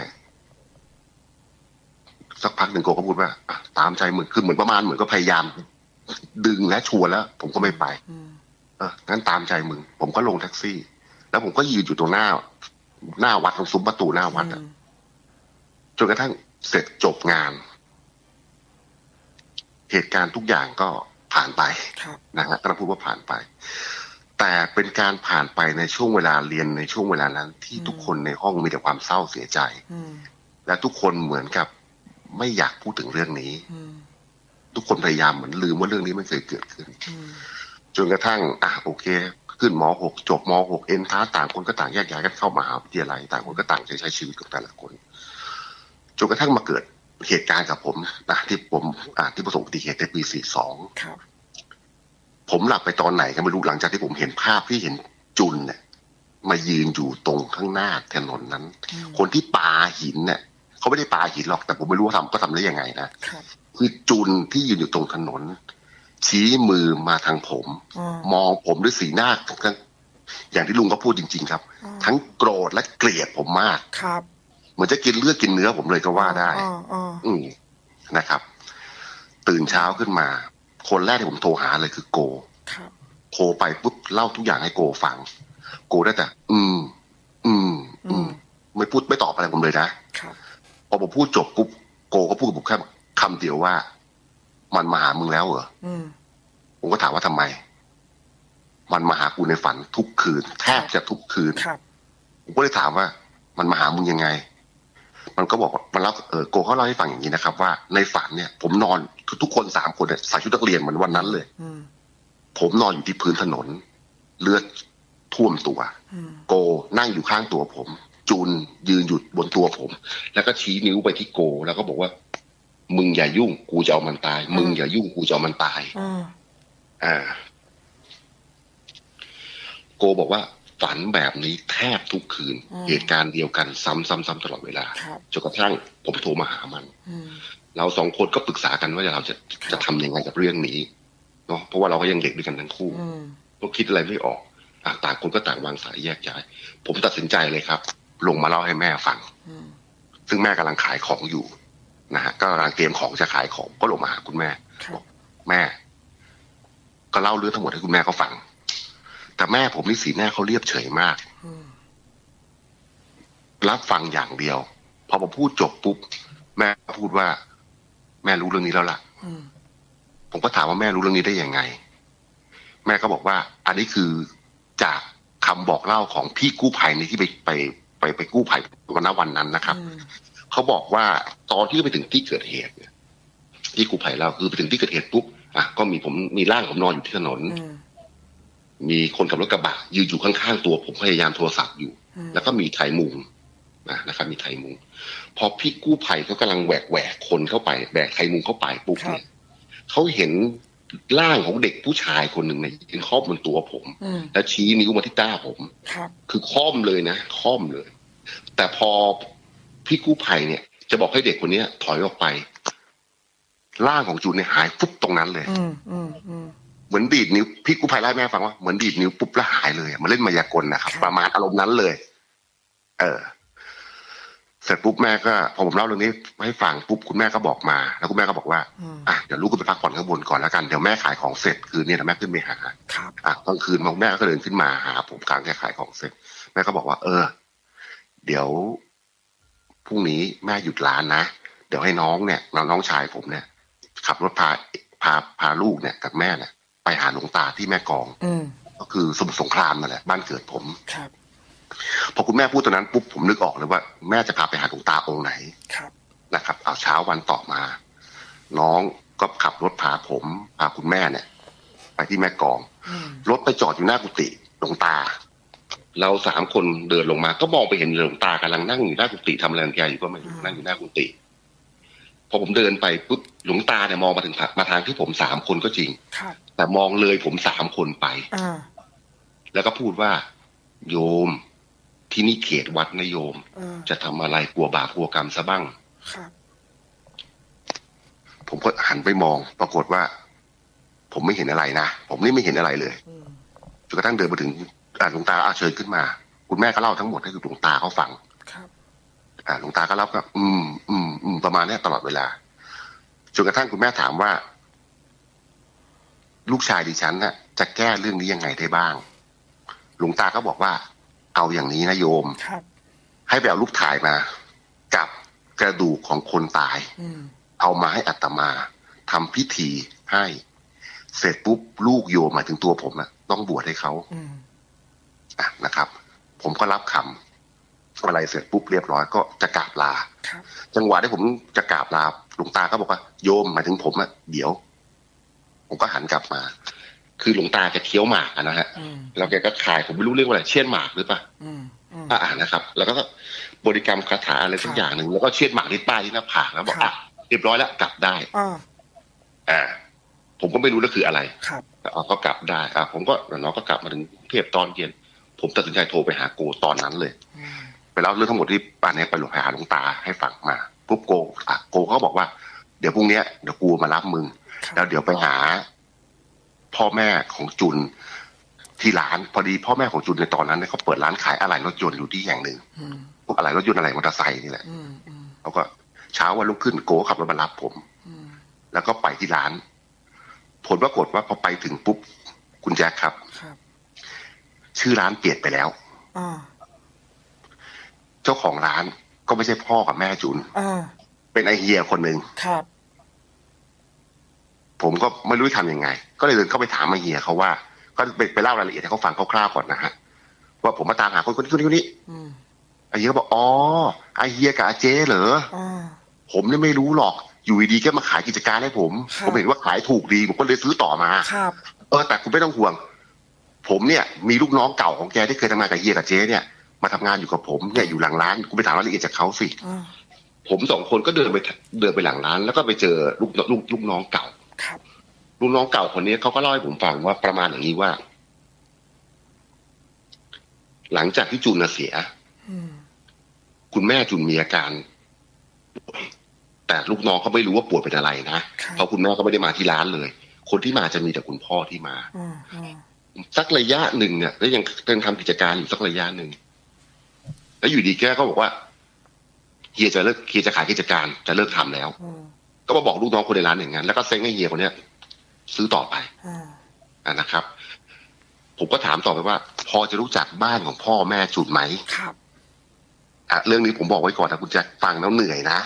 B: สักพักหนึ่งโกก็พูดว่าตามใจมึงคือเหมือนประมาณเหมือนก็พยายามดึงและชวนแล้วผมก็ไม่ไปงั้นตามใจมึงผมก็ลงแท็กซี่แล้วผมก็ยืนอยู่ตรงหน้าวัดตรงซุ้มประตูหน้าวัดจนกระทั่งเสร็จจบงานเหตุการณ์ทุกอย่างก็ผ่านไปนะฮะก็ต้องพูดว่าผ่านไปแต่เป็นการผ่านไปในช่วงเวลาเรียนในช่วงเวลานั้นที่ทุกคนในห้องมีแต่ความเศร้าเสียใจและทุกคนเหมือนกับไม่อยากพูดถึงเรื่องนี้ทุกคนพยายามเหมือนลืมว่าเรื่องนี้ไม่เคยเกิดขึ้นจนกระทั่งโอเคขึ้นม.6 จบม.6 เอ็นท้าต่างคนก็ต่างแยกย้ายกันเข้ามหาวิทยาลัยต่างคนก็ต่างใช้ชีวิตกับแต่ละคนจนกระทั่งมาเกิดเหตุการณ์กับผมที่ผมที่ประสบอุบัติเหตุในปี 42ผมหลับไปตอนไหนก็ไม่รู้หลังจากที่ผมเห็นภาพที่เห็นจุนเนี่ยมายืนอยู่ตรงข้างหน้าถนนนั้นคนที่ปาหินเนี่ยเขาไม่ได้ปาหินหรอกแต่ผมไม่รู้ว่าทำได้ยังไงนะคือจุนที่ยืนอยู่ตรงถนนชี้มือมาทางผมมองผมด้วยสีหน้าอย่างที่ลุงก็พูดจริงๆครับทั้งโกรธและเกลียดผมมากครับเหมือนจะกินเลือดกินเนื้อผมเลยก็ว่าได้นะครับ ตื่นเช้าขึ้นมาคนแรกที่ผมโทรหาเลยคือโกโทรไปปุ๊บเล่าทุกอย่างให้โกฟังโกได้แต่ไม่พูดไม่ตอบอะไรผมเลยนะพอผมพูดจบปุ๊บโกก็พูดกับผมแค่คำเดียวว่ามันมาหามึงแล้วเหรอผมก็ถามว่าทำไมมันมาหากูในฝันทุกคืนแทบจะทุกคืนผมก็เลยถามว่ามันมาหามึงยังไงมันก็บอกมันเล่าโกเขาเล่าให้ฟังอย่างนี้นะครับว่าในฝันเนี่ยผมนอนคือทุกคน3 คนเนี่ยใส่ชุดนักเรียนเหมือนวันนั้นเลยผมนอนอยู่ที่พื้นถนนเลือดท่วมตัวโกนั่งอยู่ข้างตัวผมจูนยืนอยู่บนตัวผมแล้วก็ชี้นิ้วไปที่โกแล้วก็บอกว่ามึงอย่ายุ่งกูจะเอามันตายมึงอย่ายุ่งกูจะเอามันตายโกบอกว่าฝันแบบนี้แทบทุกคืนเหตุการณ์เดียวกันซ้ำๆตลอดเวลาจนกระทั่งผมโทรมาหามันเรา2 คนก็ปรึกษากันว่าเราจะทำยังไงกับเรื่องนี้เนาะเพราะว่าเราก็ยังเด็กด้วยกันทั้งคู่ก็คิดอะไรไม่ออกต่างคนก็ต่างวางสายแยกย้ายผมตัดสินใจเลยครับลงมาเล่าให้แม่ฟังซึ่งแม่กำลังขายของอยู่นะฮะก็กำลังเตรียมของจะขายของก็ลงมาหาคุณแม่บอกแม่ก็เล่าเรื่องทั้งหมดให้คุณแม่เขาฟังแต่แม่ผมนี่สีหน้าเขาเรียบเฉยมากรับฟังอย่างเดียวพอผมพูดจบปุ๊บแม่พูดว่าแม่รู้เรื่องนี้แล้วล่ะผมก็ถามว่าแม่รู้เรื่องนี้ได้ยังไงแม่ก็บอกว่าอันนี้คือจากคำบอกเล่าของพี่กู้ภัยในที่ไปกู้ภัยวันนั้นนะครับเขาบอกว่าตอนที่ไปถึงที่เกิดเหตุเนี่ยที่กู้ภัยเราคือไปถึงที่เกิดเหตุปุ๊บก็มีร่างผมนอนอยู่ที่ถนนมีคนขับรถกระบะยืนอยู่ข้างๆตัวผมพยายามโทรศัพท์อยู่แล้วก็มีไถมุงนะครับมีไถมุงพอพี่กู้ภัยเขากำลังแหวกคนเข้าไปแบกไถมุงเข้าไปปุ๊บเนี่ยเขาเห็นร่างของเด็กผู้ชายคนหนึ่งเนี่ยยืนค้อมบนตัวผมแล้วชี้นิ้วมาที่ต้าผมคือค้อมเลยนะค้อมเลยแต่พอพี่กู้ภัยเนี่ยจะบอกให้เด็กคนนี้ถอยออกไปร่างของจูนเนี่ยหายฟุบตรงนั้นเลยเหมือนดีดนิ้วพี่กู้ภัยไล่แม่ฟังว่าเหมือนดีดนิ้วปุ๊บแล้วหายเลยมันเล่นมายากลนะครับประมาณอารมณ์นั้นเลยเสร็จปุ๊บแม่ก็พอผมเล่าเรื่องนี้ให้ฟังปุ๊บคุณแม่ก็บอกมาแล้วคุณแม่ก็บอกว่าเดี๋ยวลูกขึ้นไปพักผ่อนข้างบนก่อนแล้วกันเดี๋ยวแม่ขายของเสร็จคืนนี้นะแม่ขึ้นไปหาตอนคืนแม่ก็เดินขึ้นมาหาผมกลางแค่ขายของเสร็จแม่ก็บอกว่าเดี๋ยวพรุ่งนี้แม่หยุดร้านนะเดี๋ยวให้น้องเนี่ยน้องชายผมเนี่ยขับรถพาลูกเนี่ยกับแม่เนี่ยไปหาหลวงตาที่แม่กลองก็คือสมุทรสงครามนั่นแหละบ้านเกิดผมพอคุณแม่พูดตอนนั้นปุ๊บผมนึกออกเลยว่าแม่จะพาไปหาหลวงตาองค์ไหนนะครับเอาเช้าวันต่อมาน้องก็ขับรถพาคุณแม่เนี่ยไปที่แม่กลองรถไปจอดอยู่หน้ากุฏิหลวงตาเรา3 คนเดินลงมาก็มองไปเห็นหลวงตากำลังนั่งอยู่หน้ากุฏิทำอะไรแกอยู่ก็ไม่รู้นั่งอยู่หน้ากุฏิพอผมเดินไปปุ๊บหลวงตาเนี่ยมองมาทางที่ผม3 คนก็จริงแต่มองเลยผม3 คนไปแล้วก็พูดว่าโยมที่นี่เขตวัดนะโยมจะทำอะไรกลัวบาปกลัวกรรมซะบ้างผมก็หันไปมองปรากฏว่าผมไม่เห็นอะไรนะผมนี่ไม่เห็นอะไรเลยจนกระทั่งเดินมาถึงหลวงตาเชิญขึ้นมาคุณแม่ก็เล่าทั้งหมดให้หลวงตาเขาฟังหลวงตาก็เล่าก็ประมาณนี้ตลอดเวลาจนกระทั่งคุณแม่ถามว่าลูกชายดิฉันน่ะจะแก้เรื่องนี้ยังไงได้บ้างหลวงตาก็บอกว่าเอาอย่างนี้นะโยมให้ไปเอารูปถ่ายมากับกระดูกของคนตายเอามาให้อาตมาทำพิธีให้เสร็จปุ๊บลูกโยมหมายถึงตัวผมนะต้องบวชให้เขานะครับผมก็รับคำอะไรเสร็จปุ๊บเรียบร้อยก็จะกราบลาจังหวะที่ผมจะกราบลาหลวงตาก็บอกว่าโยมหมายถึงผมอะเดี๋ยวผมก็หันกลับมาคือหลวงตาแกเคี้ยวหมากนะฮะแล้วแกก็ขายผมไม่รู้เรื่องอะไรเชี่ยนหมากหรือเปล่านะครับแล้วก็บริกรรมคาถาอะไรสักอย่างหนึ่งแล้วก็เชี่ยนหมากที่ป้ายที่หน้าผากแล้วบอกเรียบร้อยแล้วกลับได้ผมก็ไม่รู้นั่นคืออะไรก็กลับได้ผมก็น้องก็กลับมาถึงเทพตอนเย็นผมตัดสินใจโทรไปหาโกตอนนั้นเลยไปเล่าเรื่องทั้งหมดที่ป่านนี้ไปหาหลวงตาให้ฟังมาปุ๊บโกเขาบอกว่าเดี๋ยวพรุ่งนี้เดี๋ยวกูมารับมึงแล้วเดี๋ยวไปหาพ่อแม่ของจุนที่ร้านพอดีพ่อแม่ของจุนในตอนนั้นเขาเปิดร้านขายอะไหล่รถยนต์อยู่ที่แห่งหนึ่งพวกอะไหล่รถยนต์อะไหล่มอเตอร์ไซค์นี่แหละเขาก็เช้าวันรุ่งขึ้นโกขับรถมารับผมแล้วก็ไปที่ร้านผลปรากฏว่าพอไปถึงปุ๊บคุณแจ็คครับชื่อร้านเปลี่ยนไปแล้วเจ้าของร้านก็ไม่ใช่พ่อกับแม่จุนเป็นไอเฮียคนหนึ่งผมก็ไม่รู้จะทำยังไงก็เลยเดินเข้าไปถามไอเฮียเขาว่าก็ไปเล่ารายละเอียดให้เขาฟังคร่าวๆก่อนนะฮะว่าผมมาตามหาคนนี้ไอเฮียก็บอกอ๋อไอเฮียกับอาเจ๊เหรอผมเนี่ยไม่รู้หรอกอยู่ดีๆแกมาขายกิจการให้ผมเห็นว่าขายถูกดีผมก็เลยซื้อต่อมาแต่คุณไม่ต้องห่วงผมเนี่ยมีลูกน้องเก่าของแกที่เคยทำงานกับเฮียกับเจ๊เนี่ยมาทำงานอยู่กับผมเนี่ยอยู่หลังร้านคุณไปถามรายละเอียดจากเขาสิผมสองคนก็เดินไปหลังร้านแล้วก็ไปเจอลูกน้องเก่าลูกน้องเก่าคนนี้เขาก็เล่าให้ผมฟังว่าประมาณอย่างนี้ว่าหลังจากที่จุนเสียคุณแม่จุนมีอาการแต่ลูกน้องเขาไม่รู้ว่าป่วยเป็นอะไรนะเพราะคุณแม่ก็ไม่ได้มาที่ร้านเลยคนที่มาจะมีแต่คุณพ่อที่มาสักระยะหนึ่งเนี่ยแล้วยังทำกิจการอยู่สักระยะหนึ่งแล้วอยู่ดีแกก็บอกว่าเฮียจะขายกิจการจะเลิกทำแล้วก็มาบอกลูกน้องคนในร้านอย่างนั้นแล้วก็เซ็งให้เฮียคนเนี้ยซื้อต่อไปนะครับผมก็ถามต่อไปว่าพอจะรู้จักบ้านของพ่อแม่จุดไหมครับเรื่องนี้ผมบอกไว้ก่อนนะคุณแจ็คฟังแล้วเหนื่อยนะ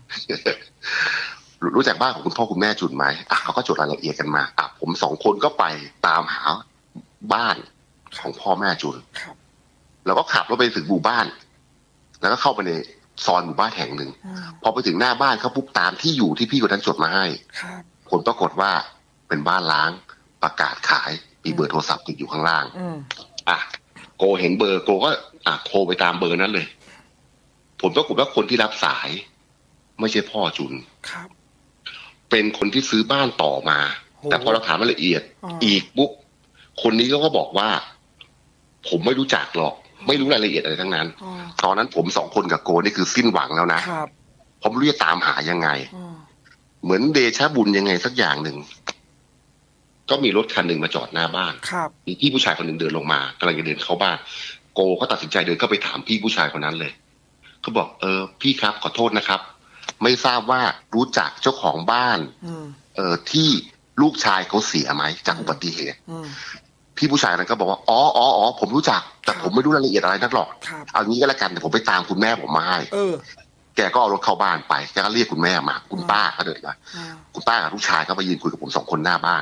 B: รู้จักบ้านของคุณพ่อคุณแม่จุดไหมเขาก็จดรายละเอียดกันมาผมสองคนก็ไปตามหาบ้านของพ่อแม่จุนแล้วก็ขับรถไปถึงหมู่บ้านแล้วก็เข้าไปในซอยหมู่บ้านแห่งหนึ่งพอไปถึงหน้าบ้านเขาปุ๊บตามที่อยู่ที่พี่คนนั้นจดมาให้ผลปรากฏว่าเป็นบ้านล้างประกาศขายมีเบอร์โทรศัพท์ติดอยู่ข้างล่างโกเห็นเบอร์โกก็โทรไปตามเบอร์นั้นเลยผลปรากฏว่าคนที่รับสายไม่ใช่พ่อจุนเป็นคนที่ซื้อบ้านต่อมาแต่พอเราถามรายละเอียดอีกปุ๊บคนนี้ก็บอกว่าผมไม่รู้จักหรอกไม่รู้รายละเอียดอะไรทั้งนั้นตอนนั้นผมสองคนกับโกนี่คือสิ้นหวังแล้วนะผมไม่รู้จะตามหายังไงเหมือนเดชะบุญยังไงสักอย่างหนึ่งก็มีรถคันหนึ่งมาจอดหน้าบ้านมีพี่ผู้ชายคนหนึ่งเดินลงมากำลังจะเดินเข้าบ้านโกก็ตัดสินใจเดินเข้าไปถามพี่ผู้ชายคนนั้นเลยเขาบอกพี่ครับขอโทษนะครับไม่ทราบว่ารู้จักเจ้าของบ้านที่ลูกชายเขาเสียไหมจากอุบัติเหตุพี่ผู้ชายนั้นก็บอกว่าอ๋อผมรู้จักแต่ผมไม่รู้รายละเอียดอะไรนักหรอกเอางี้ก็แล้วกันเดี๋ยวผมไปตามคุณแม่ผมมาให้แกก็เอารถเข้าบ้านไปแกก็เรียกคุณแม่มาคุณป้าก็เดินมาคุณป้ากับลูกชายก็ไปยืนคุยกับผมสองคนหน้าบ้าน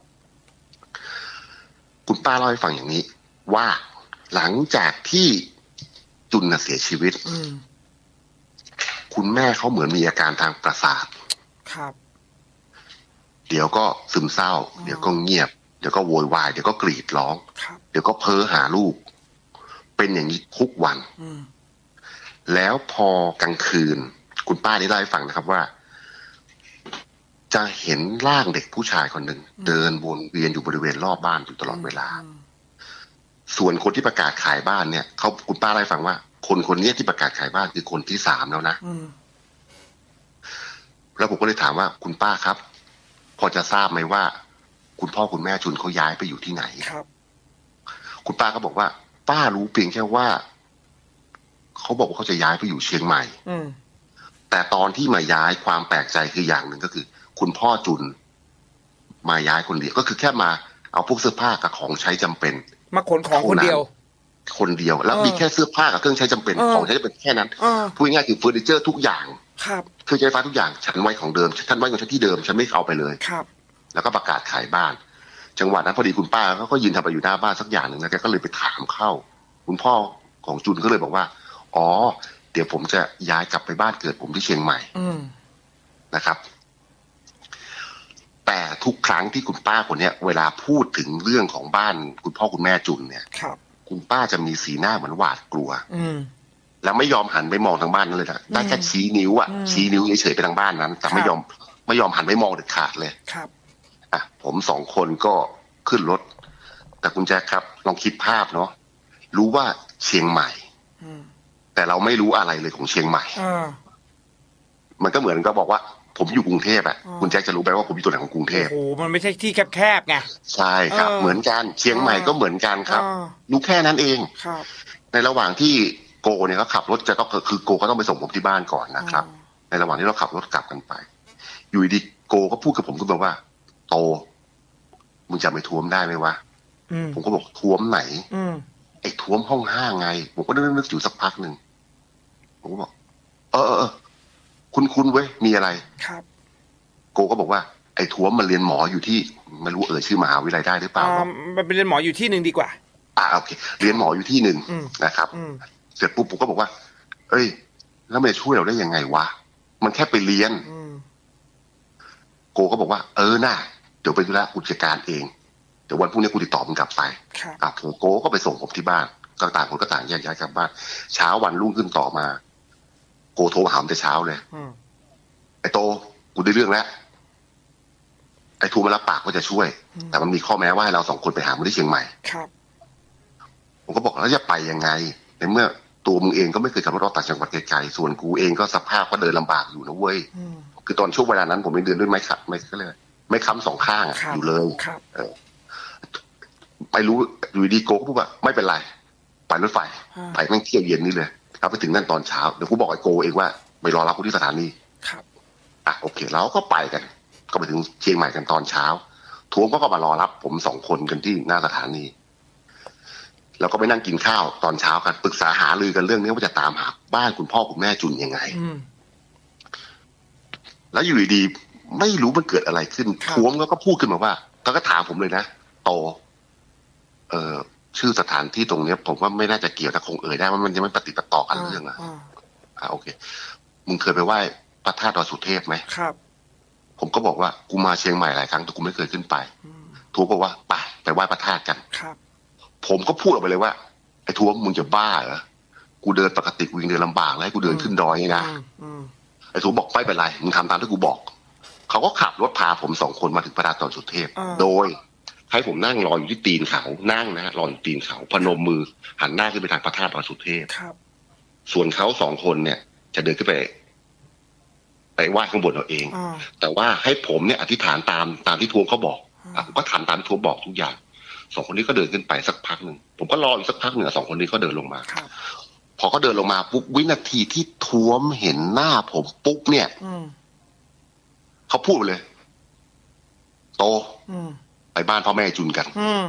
B: คุณป้าเล่าให้ฟังอย่างนี้ว่าหลังจากที่จุนเสียชีวิตคุณแม่เขาเหมือนมีอาการทางประสาทเดี๋ยวก็ซึมเศร้าเดี๋ยวก็เงียบเดี๋ยวก็โวยวายเดี๋ยวก็กรีดร้องเดี๋ยวก็เพ้อหาลูกเป็นอย่างนี้ทุกวันแล้วพอกลางคืนคุณป้านี่เล่าให้ฟังนะครับว่าจะเห็นร่างเด็กผู้ชายคนหนึ่งเดินวนเวียนอยู่บริเวณรอบบ้านอยู่ตลอดเวลาส่วนคนที่ประกาศขายบ้านเนี่ยเขาคุณป้าเล่าให้ฟังว่าคนคนนี้ที่ประกาศขายบ้านคือคนที่3แล้วนะแล้วผมก็เลยถามว่าคุณป้าครับพอจะทราบไหมว่าคุณพ่อคุณแม่จุนเขาย้ายไปอยู่ที่ไหน
A: ครับ
B: คุณป้าก็บอกว่าป้ารู้เพียงแค่ว่าเขาบอกว่าเขาจะย้ายไปอยู่เชียงใหม่แต่ตอนที่มาย้ายความแปลกใจคืออย่างหนึ่งก็คือคุณพ่อจุนมาย้ายคนเดียวก็คือแค่มาเอาพวกเสื้อผ้ากับของใช้จำเป็น
A: มาขนของคนเดียว
B: แล้วมีแค่เสื้อผ้ากับเครื่องใช้จำเป็นของใช้จำเป็นแค่นั้นพูดง่ายๆคือเฟอร์นิเจอร์ทุกอย่าง
A: ครับ
B: เครื่องใช้ไฟฟ้าทุกอย่างฉันไว้ของเดิมฉันไว้ของฉันที่เดิมฉันไม่เอาไปเลย
A: ครับ
B: แล้วก็ประกาศขายบ้านจังหวะนั้นพอดีคุณป้าเขาก็ยืนทำอะไรอยู่หน้าบ้านสักอย่างหนึ่งนะแกก็เลยไปถามเข้าคุณพ่อของจุนก็เลยบอกว่าอ๋อเดี๋ยวผมจะย้ายกลับไปบ้านเกิดผมที่เชียงใหม่นะครับแต่ทุกครั้งที่คุณป้าคนนี้เวลาพูดถึงเรื่องของบ้านคุณพ่อคุณแม่จุนเนี่ยคุณป้าจะมีสีหน้าเหมือนหวาดกลัวแล้วไม่ยอมหันไปมองทางบ้านนั้นเลยนะได้แค่ชี้นิ้วชี้นิ้วเฉยๆไปทางบ้านนั้นแต่ไม่ยอมหันไปมองเด็ดขาดเลย
A: ครับ
B: ผม2 คนก็ขึ้นรถแต่คุณแจ๊คครับลองคิดภาพเนาะรู้ว่าเชียงใหม่แต่เราไม่รู้อะไรเลยของเชียงใหม่มันก็เหมือนก็บอกว่าผมอยู่กรุงเทพคุณแจ๊คจะรู้ไหมว่าผมอยู่ตัวไหนของกรุงเทพ
A: โอ้มันไม่ใช่ที่แคบๆไง
B: ใช่ครับเหมือนกันเชียงใหม่ก็เหมือนกันครับรู้แค่นั้นเอง
A: ครับ
B: ในระหว่างที่โกเนี่ยก็ขับรถจะต้องคือโกก็ต้องไปส่งผมที่บ้านก่อนนะครับในระหว่างที่เราขับรถกลับกันไปอยู่ดีโกก็พูดกับผมขึ้นมาว่าโตมึงจำไอ้ท้วมได้ไหมวะผมก็บอกท้วมไหนไอ้ท้วมห้อง5ไงผมก็นึกอยู่สักพักหนึ่งผมก็บอกคุณเว้ยมีอะไร
A: ครับ
B: โกก็บอกว่าไอ้ท้วมมันเรียนหมออยู่ที่ไม่รู้ชื่อมหาวิทยาลัยได้หรือเปล่า
A: มันเป็นเรียนหมออยู่ที่หนึ่งดีกว่า
B: โอเคเรียนหมออยู่ที่หนึ่งนะครับเสร็จปุ๊บผมก็บอกว่าเอ้ยแล้วมันจะช่วยเราได้ยังไงวะมันแค่ไปเรียนโกก็บอกว่าน่ะเดี๋ยวไปธุระกูจัดการเองเดี๋ยววันพรุ่งนี้กูติดต่อมึงกลับไปโกก็ไปส่งผมที่บ้านต่างคนก็ต่างแยกย้ายกลับบ้านเช้าวันรุ่งขึ้นต่อมาโกโทรมาหาแต่เช้าเลยไอ้โตกูได้เรื่องแล้วไอ้ทูมารับปากว่าจะช่วยแต่มันมีข้อแม้ว่าให้เรา2 คนไปหามึงที่เชียงใหม่
A: ครับ
B: ผมก็บอกแล้วจะไปยังไงในเมื่อตัวมึงเองก็ไม่เคยขับรถออกต่างจังหวัดไกลๆส่วนกูเองก็สภาพก็เดินลำบากอยู่นะเว้ยคือตอนช่วงเวลานั้นผมยังเดินด้วยไม้ขัดไม่ก็เลยไม่ค้ำ2 ข้างอยู่เลยไปรู้อยู่ดีโก้พูดว่าไม่เป็นไรไปรถไฟไปแม่งเที่ยวเย็นนี่เลยเอาไปถึงนั่นตอนเช้าเดี๋ยวกูบอกไอ้โกเองว่าไปรอรับกูที่สถานี
A: ครับ
B: โอเคเราก็ไปกันก็ไปถึงเชียงใหม่กันตอนเช้าท้วมก็มารอรับผม2 คนกันที่หน้าสถานีแล้วก็ไปนั่งกินข้าวตอนเช้ากันปรึกษาหารือกันเรื่องนี้ว่าจะตามหาบ้านคุณพ่อคุณแม่จุนยังไงแล้วอยู่ดีๆไม่รู้มันเกิดอะไรขึ้นท้วมก็พูดขึ้นมาว่าเขาก็ถามผมเลยนะโตชื่อสถานที่ตรงนี้ผมว่าไม่น่าจะเกี่ยวแต่คงได้ว่ามันจะไม่ปฏิปต่อกันเรื่องโอเคมึงเคยไปไหว้พระธาตุดอยสุเทพไหม
A: ครับ
B: ผมก็บอกว่ากูมาเชียงใหม่หลายครั้งแต่กูไม่เคยขึ้นไปท้วมบอกว่าไปไหว้พระธาตุกัน
A: ครับ
B: ผมก็พูดออกไปเลยว่าไอ้ท้วมมึงจะบ้าเหรอกูเดินปกติกูยังเดินลำบากแล้วกูเดินขึ้นดอยนี่นะไอ้ท้วมบอกไม่เป็นไรมึงทำตามที่กูบอกเขาก็ขับรถพาผม2 คนมาถึงพระธาตุดอยสุเทพโดยให้ผมนั่งรออยู่ที่ตีนเขานั่งนะรออยู่ตีนเขาพนมมือหันหน้าขึ้นไปทางพระธาตุดอยสุเทพส่วนเขา2 คนเนี่ยจะเดินขึ้นไปไหว้ข้างบนเราเองแต่ว่าให้ผมเนี่ยอธิษฐานตามที่ท้วมเขาบอกผมก็ทำตามที่ท้วมบอกทุกอย่าง2 คนนี้ก็เดินขึ้นไปสักพักหนึ่งผมก็รออีกสักพักหนึ่ง2 คนนี้ก็เดินลงมาพอเขาเดินลงมาปุ๊บวินาทีที่ท้วมเห็นหน้าผมปุ๊บเนี่ยเขาพูดเลยโตไปบ้านพ่อแม่จุนกัน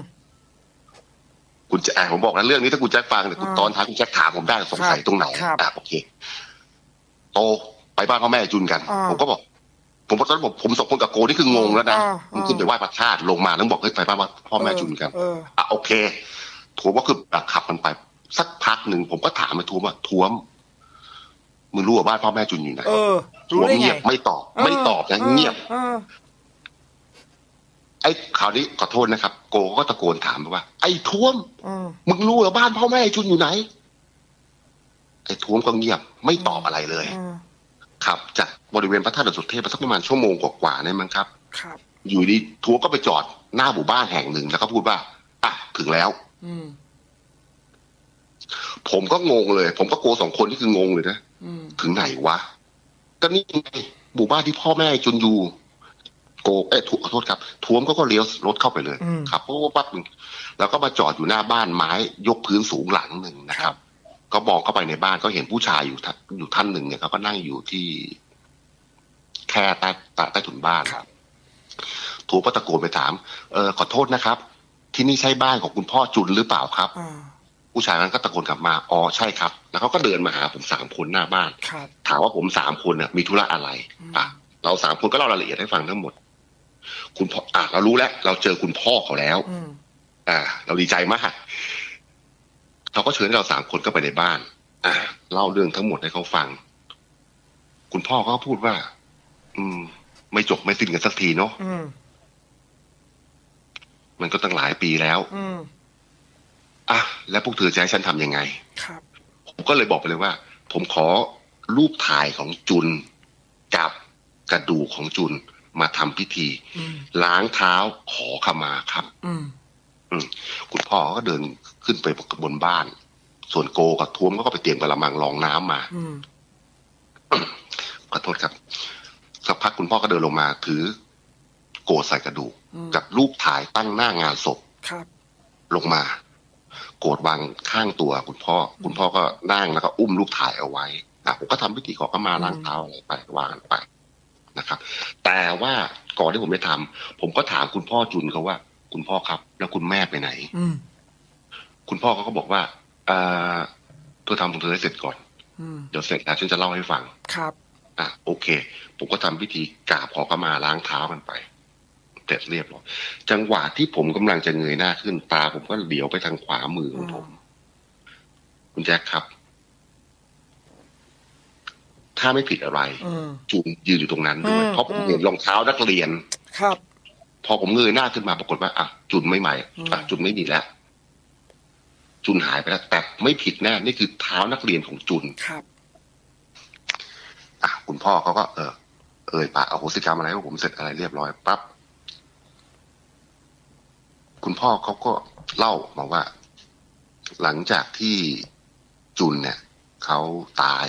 B: คุณแจ๊คผมบอกนะเรื่องนี้ถ้าคุณแจ๊คฟังเนี่ยตอนท้ายคุณแจ๊คถามผมได้สงสัยตรงไหนโอเคโตไปบ้านพ่อแม่จุนกันผมก็บอกตอนนั้นผม2 คนกับโกนี่คืองงแล้วนะผมขึ้นไปไหว้พระธาตุลงมาแล้วบอกไปบ้านพ่อแม่จุนกันโอเคท้วมก็คือขับมันไปสักพักหนึ่งผมก็ถามมาท้วมว่าท้วมมึงรู้ว่าบ้านพ่อแม่จุนอยู่ไหนท้วมเงียบไม่ตอบนะเงียบไอ้ข่าวนี้ขอโทษนะครับโกก็ตะโกนถามว่าไอ้ท้วมมึงรู้ว่าบ้านพ่อแม่จุนอยู่ไหนไอ้ท้วมก็เงียบไม่ตอบอะไรเลยขับจากบริเวณพระธาตุดอยสุเทพไปสักประมาณ1 ชั่วโมงกว่าๆนี่มั้งครับอยู่ดีท้วมก็ไปจอดหน้าหมู่บ้านแห่งหนึ่งแล้วก็พูดว่าถึงแล้วผมก็งงเลย ผมก็โกสองคนนี่คืองงเลยนะถึงไหนวะก็นี่ไงหมู่บ้านที่พ่อแม่จุนอยู่โกขอโทษครับท้วมก็เลี้ยวรถเข้าไปเลยครับเพราะว่าปั๊บนึงแล้วก็มาจอดอยู่หน้าบ้านไม้ยกพื้นสูงหลังหนึ่งนะครับก็มองเข้าไปในบ้านก็เห็นผู้ชายอยู่ท่านหนึ่งเนี่ยเขาก็นั่งอยู่ที่แค่ใต้ถุนบ้านท้วมก็ตะโกนไปถามขอโทษนะครับที่นี่ใช่บ้านของคุณพ่อจุนหรือเปล่าครับผู้ชายนั้นก็ตะโกนกลับมาอ๋อใช่ครับแล้วเขาก็เดินมาหาผม3 คนหน้าบ้านถามว่าผม3 คนเนี่ยมีธุระอะไรเรา3 คนก็เล่ารายละเอียดให้ฟังทั้งหมดคุณพ่อเรารู้แล้วเราเจอคุณพ่อเขาแล้วเราดีใจมากเขาก็เชิญให้เรา3 คนก็ไปในบ้านเล่าเรื่องทั้งหมดให้เขาฟังคุณพ่อเขาก็พูดว่าไม่จบไม่สิ้นกันสักทีเนาะมันก็ตั้งหลายปีแล้วแล้วพวกเธอจะให้ฉันทำยังไงผมก็เลยบอกไปเลยว่าผมขอรูปถ่ายของจุนกับกระดูกของจุนมาทำพิธีล้างเท้าขอขมาครับคุณพ่อก็เดินขึ้นไปบนบ้านส่วนโกกับท้วมก็ไปเตรียมกระมังรองน้ำมาขอโทษครับสักพักคุณพ่อก็เดินลงมาถือโกใส่กระดูกกับรูปถ่ายตั้งหน้างานศพลงมาโกรธวางข้างตัวคุณพ่อก็นั่งแล้วก็อุ้มรูปถ่ายเอาไว้ผมก็ทำพิธีขอขมาล้างเท้าอะไรไปวางไปนะครับแต่ว่าก่อนที่ผมจะทำผมก็ถามคุณพ่อจุนเขาว่าคุณพ่อครับแล้วคุณแม่ไปไหนคุณพ่อเขาก็บอกว่าเธอทำของเธอให้เสร็จก่อนเดี๋ยวเสร็จแล้วฉันจะเล่าให้ฟัง
A: ครับ
B: โอเคผมก็ทำพิธีกราบขอขมาล้างเท้ามันไปเสร็จเรียบร้อยจังหวะที่ผมกำลังจะเงยหน้าขึ้นตาผมก็เหลียวไปทางขวามือของผมคุณแจ็คครับถ้าไม่ผิดอะไรจุนยืนอยู่ตรงนั้นด้วยเพราะผมเห็นรองเท้านักเรียน
A: ครับ
B: พอผมเงยหน้าขึ้นมาปรากฏว่าจุนไม่ใหม่จุนไม่มีแล้วจุนหายไปแล้วแต่ไม่ผิดแน่นี่คือเท้านักเรียนของจุน
A: ครับ
B: คุณพ่อเขาก็ปากอโหสิกรรมอะไรว่าผมเสร็จอะไรเรียบร้อยปั๊บคุณพ่อเขาก็เล่ามาว่าหลังจากที่จุนเนี่ยเขาตาย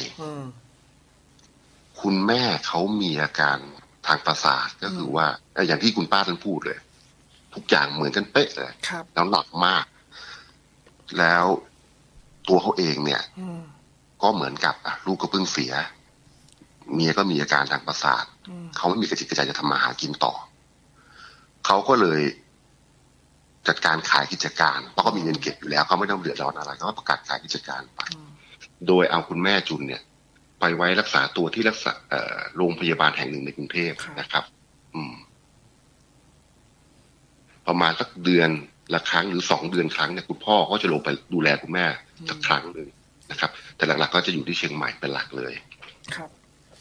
B: คุณแม่เขามีอาการทางประสาทก็คือว่าอย่างที่คุณป้าท่านพูดเลยทุกอย่างเหมือนกันเป๊ะเลยแล้วหนักมากแล้วตัวเขาเองเนี่ยก็เหมือนกับลูกก็เพิ่งเสียเมียก็มีอาการทางประสาทเขาไม่มีกระจิตกระใจจะทำมาหากินต่อเขาก็เลยจัดการขายกิจการเพราะเขามีเงินเก็บอยู่แล้วเขาไม่ต้องเดือดร้อนอะไรเขาก็ประกาศขายกิจการไปโดยเอาคุณแม่จุนเนี่ยไปไว้รักษาตัวที่รักษาโรงพยาบาลแห่งหนึ่งในกรุงเทพนะครับประมาณสักเดือนละครั้งหรือ2 เดือนครั้งเนี่ยคุณพ่อก็จะลงไปดูแลคุณแม่สักครั้งหนึ่งนะครับแต่หลักๆก็จะอยู่ที่เชียงใหม่เป็นหลักเลย
A: ครับ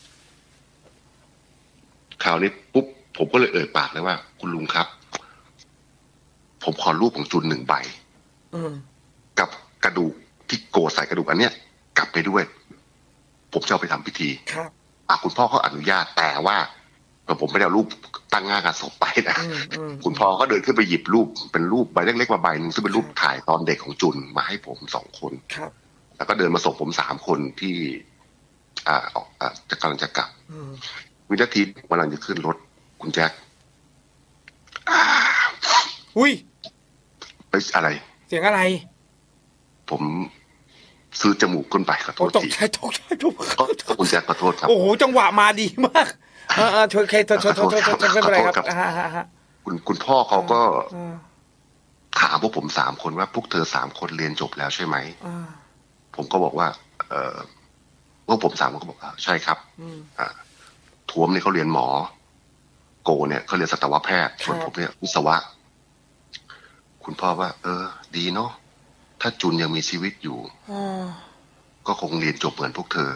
B: คราวนี้ปุ๊บผมก็เลยปากเลยว่าคุณลุงครับผมขอรูปของจุน1 ใบกับกระดูกที่โกใส่กระดูกอันเนี้ยกลับไปด้วยผมจะเอาไปทำพิธี
A: ครับ
B: คุณพ่อเขาอนุญาตแต่ว่าผมไม่ได้เอารูปตั้งหน้างานศพไปนะคุณพ่อก็เดินขึ้นไปหยิบรูปเป็นรูปใบเล็กๆมาใบนึงซึ่งเป็นรูปถ่ายตอนเด็กของจุนมาให้ผม2 คน
A: ครับ
B: แล้วก็เดินมาส่งผม3 คนที่จะกำลังจะกลับวินาทีกำลังจะขึ้นรถคุณแจ็ค
A: อุ้ย
B: อะไร
A: เสียงอะไร
B: ผมซื้อจมูกขึ้นไปขอโทษที
A: ตกใจ
B: คุณแจ็คขอโทษครับ
A: โอ้โหจังหวะมาดีมากช่วยโทษไม่เป็นไรครับ
B: คุณพ่อเขาก็ถามพวกผม3 คนว่าพวกเธอ3 คนเรียนจบแล้วใช่ไหมผมก็บอกว่าพวกผม3 คนก็บอกใช่ครับท้วมเนี่ยเขาเรียนหมอโกเนี่ยเขาเรียนสัตวแพทย์ส่วนผมเนี่ยวิศวะคุณพ่อว่าดีเนาะถ้าจุนยังมีชีวิตอยู่ก็คงเรียนจบเหมือนพวกเธอ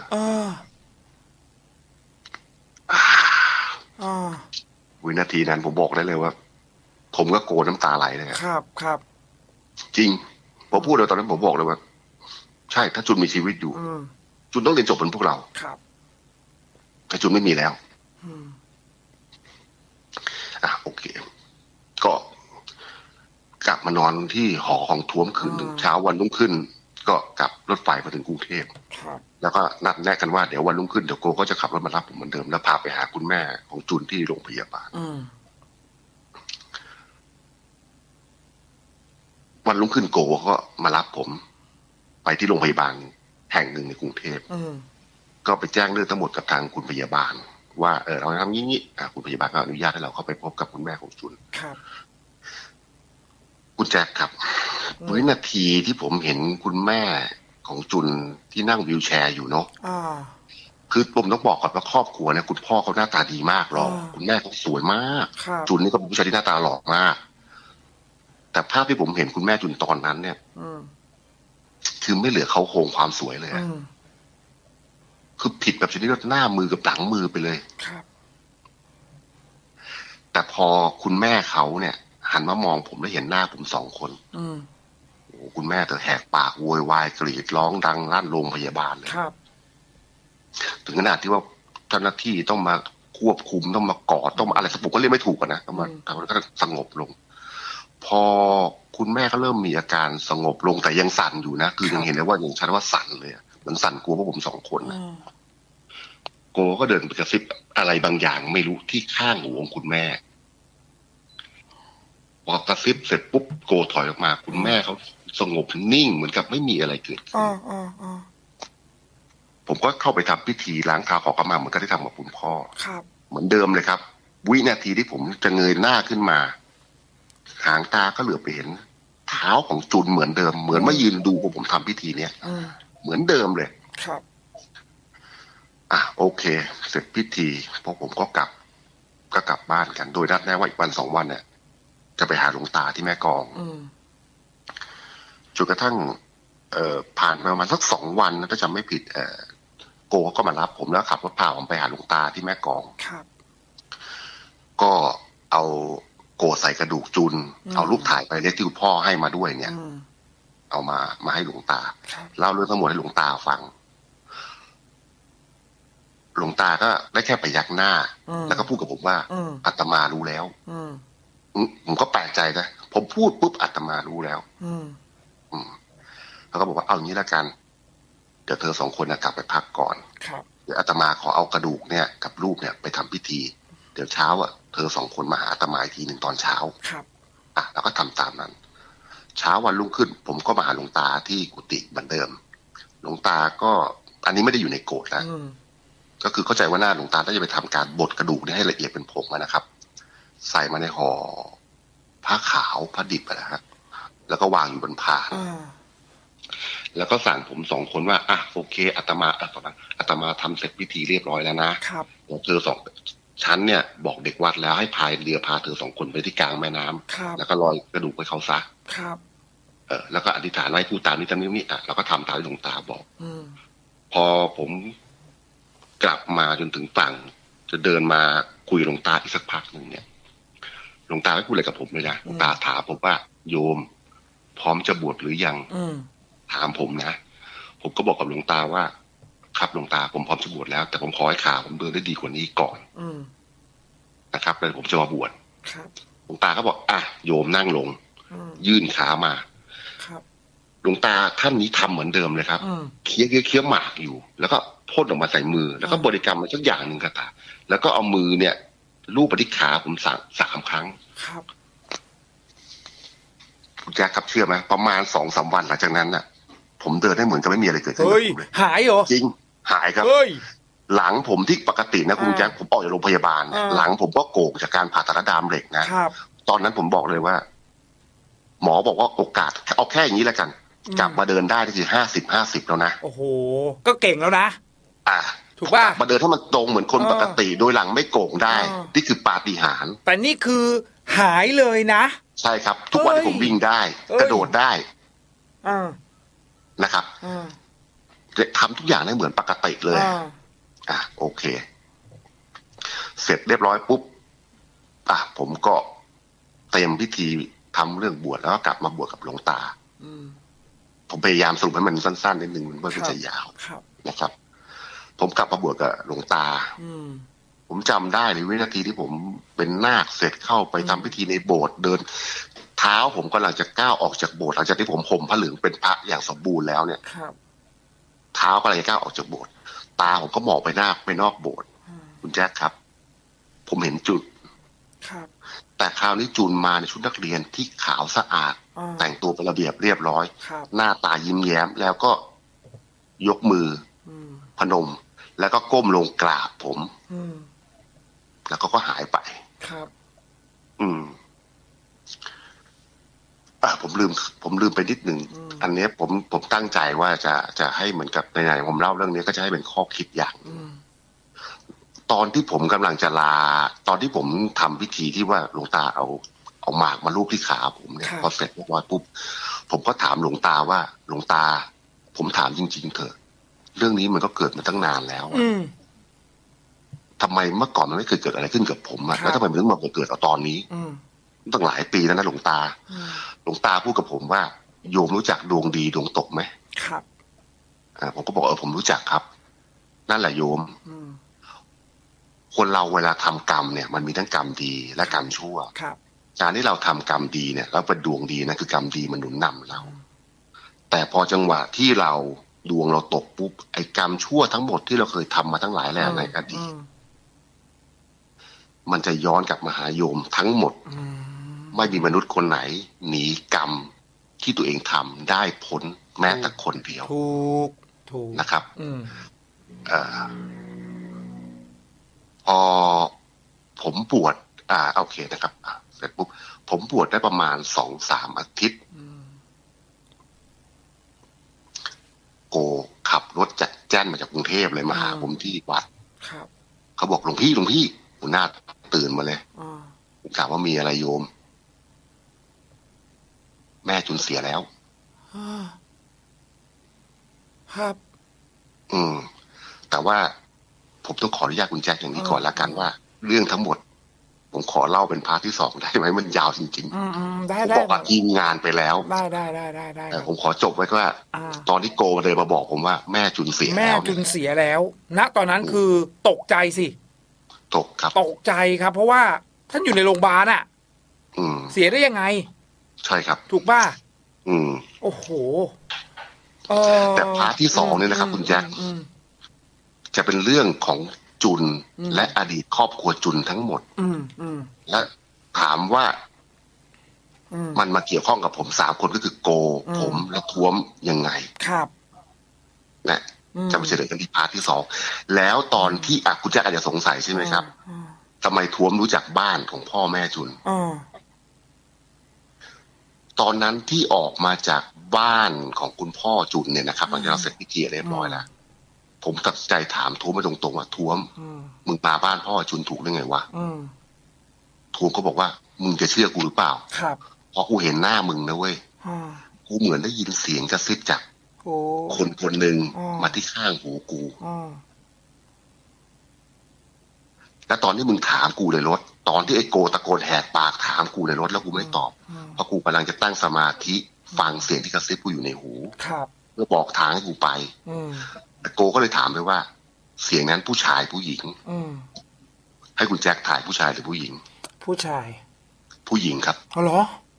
B: วินาทีนั้นผมบอกได้เลยว่าผมก็โกรธน้ำตาไหลเลย
A: ครับ
B: จริงพอพูดเลยตอนนั้นผมบอกเลยว่าใช่ถ้าจุนมีชีวิตอยู่จุนต้องเรียนจบเหมือนพวกเราแต่จุนไม่มีแล้วโอเคก็กลับมานอนที่หอของท้วมคืนหนึ่งเช้าวันรุ่งขึ้นก็กลับรถไฟมาถึงกรุงเทพแล้วก็นัดแนะกันว่าเดี๋ยววันรุ่งขึ้นเดี๋ยวโกก็จะขับรถมารับผมเหมือนเดิมแล้วพาไปหาคุณแม่ของจุนที่โรงพยาบาลวันรุ่งขึ้นโกก็มารับผมไปที่โรงพยาบาลแห่งหนึ่งในกรุงเทพก็ไปแจ้งเรื่องทั้งหมดกับทางคุณพยาบาลว่าเราทำงี้คุณพยาบาลก็อนุญาตให้เราเข้าไปพบกับคุณแม่ของจุนคุณแจ็คครับวินาทีที่ผมเห็นคุณแม่ของจุนที่นั่งวีลแชร์อยู่เนาะคือผมต้องบอกก่อนว่าครอบครัวเนี่ยคุณพ่อเขาหน้าตาดีมากหรอคุณแม่เขาสวยมากจุนนี่ก็เป็นผู้ชายที่หน้าตาหล่อมากแต่ภาพที่ผมเห็นคุณแม่จุนตอนนั้นเนี่ยคือไม่เหลือเขาโครงความสวยเลยคือผิดแบบชนิดว่าหน้ามือกับหลังมือไปเลยแต่พอคุณแม่เขาเนี่ยหันมามองผมแล้วเห็นหน้าผมสองคนโอ้คุณแม่เธอแหกปากโวยวายกรีดร้องดังลั่นโรงพยาบาลเลยถึงขนาดที่ว่าเจ้าหน้าที่ต้องมาควบคุมต้องมากอดต้องมาอะไรสักผมก็เรียกไม่ถูกนะต้องมาทำให้เขาสงบลงพอคุณแม่ก็เริ่มมีอาการสงบลงแต่ยังสั่นอยู่นะคือยังเห็นได้ว่าอย่างชัดว่าสั่นเลยเหมือนสั่นกลัวพวกผมสองคนนะโกก็เดินไปกระซิบอะไรบางอย่างไม่รู้ที่ข้างหูของคุณแม่พอกระซิบเสร็จปุ๊บโกถอยออกมาคุณแม่เขาสงบนิ่งเหมือนกับไม่มีอะไรเกิดขึ้นผมก็เข้าไปทำพิธีล้างเท้าขอขมาเหมือนกับที่ทำกับคุณพ่อเหมือนเดิมเลยครับวินาทีที่ผมจะเงยหน้าขึ้นมาหางตาก็เหลือบไปเห็นเท้าของจุนเหมือนเดิมเหมือนมายืนดูผมทำพิธีเนี้ยเหมือนเดิมเลยครับโอเคเสร็จพิธีพวกผมก็กลับบ้านกันโดยนัดแน่ว่าอีกวัน2 วันเนี่ยจะไปหาหลวงตาที่แม่กลองจนกระทั่งผ่านมาประมาณสัก2 วันถ้าจำไม่ผิดโกก็มารับผมแล้วขับรถพาผมไปหาหลวงตาที่แม่กลองก็เอาโกใส่กระดูกจุนเอารูปถ่ายไปเรียกที่คุณพ่อให้มาด้วยเนี่ยเอามาให้หลวงตาเล่าเรื่องทั้งหมดให้หลวงตาฟังหลวงตาก็ได้แค่ไปยักหน้าแล้วก็พูดกับผมว่าอาตมารู้แล้วผมก็แปลกใจนะผมพูดปุ๊บอาตมารู้แล้วแล้วก็บอกว่าเอางี้ละกันเดี๋ยวเธอ2 คนกลับไปพักก่อนเดี๋ยวอาตมาขอเอากระดูกเนี่ยกับรูปเนี่ยไปทำพิธีเดี๋ยวเช้าเธอ2 คนมาหาอาตมาอีกทีหนึ่งตอนเช้าแล้วก็ทำตามนั้นเช้าวันรุ่งขึ้นผมก็มาหาหลวงตาที่กุฏิเหมือนเดิมหลวงตาก็อันนี้ไม่ได้อยู่ในโกรธนะก็คือเข้าใจว่าหน้าหลวงตาจะไปทำการบดกระดูกนี่ให้ละเอียดเป็นผงนะครับใส่มาในห่อผ้าขาวผ้าดิบนะฮะแล้วก็วางอยู่บนพานแล้วก็สั่งผม2 คนว่าโอเคอาตมาทำเสร็จพิธีเรียบร้อยแล้วนะครับเดี๋ยวเธอฉันเนี่ยบอกเด็กวัดแล้วให้พายเรือพาเธอ2 คนไปที่กลางแม่น้ำแล้วก็ลอยกระดูกไปเขาซะแล้วก็อธิษฐานไว้พูดตามนี้ตามนี้เราก็ทำตามที่หลวงตาบอกพอผมกลับมาจนถึงฝั่งจะเดินมาคุยกับหลวงตาอีกสักพักหนึ่งเนี่ยหลวงตาไม่พูดอะไรกับผมเลยนะหลวงตาถามผมว่าโยมพร้อมจะบวชหรือยังถามผมนะผมก็บอกกับหลวงตาว่าครับหลวงตาผมพร้อมจะบวชแล้วแต่ผมขอให้ขาผมเดินได้ดีกว่านี้ก่อนนะครับแล้วผมจะมาบวชหลวงตาก็บอกโยมนั่งลงยื่นขามาหลวงตาท่านนี้ทำเหมือนเดิมเลยครับเคี้ยวหมากอยู่แล้วก็พ่นออกมาใส่มือแล้วก็บริกรรมมาสักอย่างหนึ่งคาถาแล้วก็เอามือเนี่ยลูบไปที่ขาผม3 ครั้งครับคุณแจ๊คครับเชื่อไหมประมาณ2-3 วันหลังจากนั้นน่ะผมเดินได้เหมือนกับไม่มีอะไรเกิดขึ้นเลย
A: หายเหรอ
B: จริงหายครับหลังผมที่ปกตินะคุณแจ๊คผมออกจากโรงพยาบาลหลังผมก็โกกจากการผ่าตัดดามเหล็กนะตอนนั้นผมบอกเลยว่าหมอบอกว่าโอกาสเอาแค่อย่างนี้แล้วกันกลับมาเดินได้ที่คือ50-50แล้วนะ
A: โอ้โหก็เก่งแล้วนะถูกป่ะ
B: มาเดินถ้ามันตรงเหมือนคนปกติโดยหลังไม่โก่งได้นี่คือปาฏิหาริย์
A: แต่นี่คือหายเลยนะ
B: ใช่ครับทุกวันผมวิ่งได้กระโดดได้นะครับทำทุกอย่างได้เหมือนปกติเลยโอเคเสร็จเรียบร้อยปุ๊บผมก็เตรียมพิธีทำเรื่องบวชแล้วก็กลับมาบวชกับหลวงตาผมพยายามสรุปให้มันสั้นๆนิดนึงมันไม่จะยาวนะครับผมกลับมาบวชกับหลวงตาผมจำได้ในวินาทีที่ผมเป็นนาคเสร็จเข้าไปทำพิธีในโบสถ์เดินทเท้าผมกำลังจะก้าวออกจากโบสถ์หลังจากที่ผมห่มผ้าเหลืองเป็นพระอย่างสมบูรณ์แล้วเนี่ยเท้ากำลังจะก้าวออกจากโบสถ์ตาผมก็มองไปนอกโบสถ์คุณแจ๊คครับผมเห็นจุดแต่คราวนี้จูนมาในชุดนักเรียนที่ขาวสะอาดแต่งตัวเป็นระเบียบเรียบร้อยหน้าตายิ้มแย้มแล้วก็ยกมือพนมแล้วก็ก้มลงกราบผมแล้วก็หายไปครับผมลืมไปนิดหนึ่งอันนี้ผมตั้งใจว่าจะให้เหมือนกับในๆผมเล่าเรื่องนี้ก็จะให้เป็นข้อคิดอย่างตอนที่ผมกำลังจะลาตอนที่ผมทำพิธีที่ว่าหลวงตาเอาหมากมาลูบที่ขาผมเนี่ยพอเสร็จเรียบร้อยปุ๊บผมก็ถามหลวงตาว่าหลวงตาผมถามจริงๆเถอะเรื่องนี้มันก็เกิดมาตั้งนานแล้วทำไมเมื่อก่อนมันไม่เคยเกิดอะไรขึ้นกับผมแล้วทำไมมันถึงมาเกิดเอาตอนนี้ตั้งหลายปีแล้วนะหลวงตาพูดกับผมว่าโยมรู้จักดวงดีดวงตกไหมครับผมก็บอกผมรู้จักครับนั่นแหละโยมคนเราเวลาทำกรรมเนี่ยมันมีทั้งกรรมดีและกรรมชั่วการที่เราทำกรรมดีเนี่ยแล้วเป็นดวงดีนะคือกรรมดีมันหนุนนำเราแต่พอจังหวะที่เราดวงเราตกปุ๊บไอ้กรรมชั่วทั้งหมดที่เราเคยทำมาทั้งหลายแหล่ในอดีตมันจะย้อนกลับมาหาโยมทั้งหมดไม่มีมนุษย์คนไหนหนีกรรมที่ตัวเองทำได้พ้นแม้แต่คนเดียวถูกนะครับพอผมบวชโอเคนะครับเสร็จปุ๊บผมบวชได้ประมาณ 2-3 อาทิตย์โกขับรถจากแจ้นมาจากกรุงเทพเลยมาหาผมที่วัดเขาบอกหลวงพี่หัวหน้าตื่นมาเลยผมถามว่ามีอะไรโยมแม่จุนเสียแล้วครับแต่ว่าผมต้องขออนุญาตคุณแจ็คอย่างนี้ก่อนละกันว่าเรื่องทั้งหมดผมขอเล่าเป็นพาร์ทที่ 2ได้ไหมมันยาวจริงๆได้บอกกับทีมงานไปแล้วได้แต่ผมขอจบไว้ว่าตอนที่โกเลยมาบอกผมว่าแม่จุนเสียแล้ว
A: ณตอนนั้นคือตกใจสิ
B: ตก
A: ใจครับเพราะว่าท่านอยู่ในโรงพยาบาลเสียได้ยังไง
B: ใช่ครับ
A: ถูกป่ะโอ้โห
B: แต่พาร์ทที่ 2เนี่ยนะครับคุณแจ็คจะเป็นเรื่องของจุนและอดีตครอบครัวจุนทั้งหมดและถามว่ามันมาเกี่ยวข้องกับผม3 คนก็คือโกผมและท้วมยังไง
A: ครับ
B: นะจะมาเฉลยกันที่พาร์ทที่ 2แล้วตอนที่คุณแจ็คอาจจะสงสัยใช่ไหมครับทำไมท้วมรู้จักบ้านของพ่อแม่จุนตอนนั้นที่ออกมาจากบ้านของคุณพ่อจุนเนี่ยนะครับหลังจากเราเสร็จพิธีเรียบร้อยแล้วผมตัดใจถามท้วมไปตรงๆว่าท้วมมึงมาบ้านพ่อจุนถูกได้ไงวะท้วมก็บอกว่ามึงจะเชื่อกูหรือเปล่า
A: ครับ
B: พอกูเห็นหน้ามึงนะเว้ยกูเหมือนได้ยินเสียงกระซิบจากคนหนึ่งมาที่ข้างหูกูแล้วตอนที่มึงถามกูในรถตอนที่ไอ้โกตะโกนแหกปากถามกูในรถแล้วกูไม่ตอบเพราะกูกำลังจะตั้งสมาธิฟังเสียงที่กระซิบกูอยู่ในหูเพื่อบอกทางให้กูไปโกก็เลยถามไปว่าเสียงนั้นผู้ชายผู้หญิงให้คุณแจ็คถ่ายผู้ชายหรือผู้หญิง
A: ผู้ชาย
B: ผู้หญิงครับ
A: อ๋อเหรอ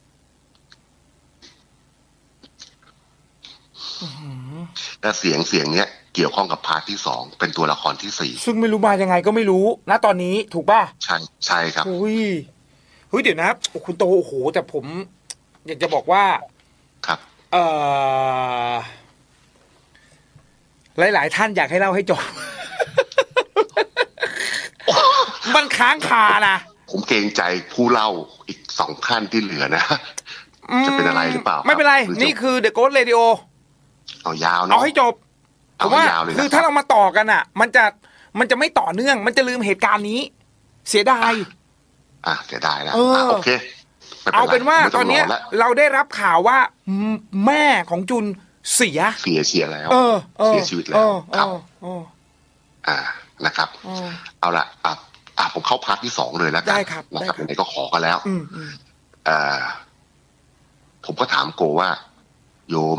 B: และเสียงเนี้ยเกี่ยวข้องกับพาร์ทที่ 2เป็นตัวละครที่ 4
A: ซึ่งไม่รู้มายังไงก็ไม่รู้ณตอนนี้ถูกป่ะ
B: ใช่ครับ
A: เฮ้ยเดี๋ยวนะคุณโตโอ้โหแต่ผมอยากจะบอกว่า
B: ครับ
A: หลายๆท่านอยากให้เล่าให้จบ มันค้างคานะ
B: ผมเกรงใจผู้เล่าอีก2 ท่านที่เหลือนะจะเป็นอะไรหรือเปล่า
A: ไม่เป็นไรนี่คือ The Ghost Radio
B: เอายาวเนาะ
A: เอาให้จบผมว่าคือถ้าเรามาต่อกันอ่ะมันจะไม่ต่อเนื่องมันจะลืมเหตุการณ์นี้เสียดาย
B: เสียดายนะโอเค
A: เอาเป็นว่าตอนนี้เราได้รับข่าวว่าแม่ของจุนเสีย
B: แล้วเสียชีวิตแล้วครับนะครับเอาละผมเข้าพาร์ทที่ 2เลยแล้วกันนะครับไหนก็ขอกันแล้วผมก็ถามโกว่าโยม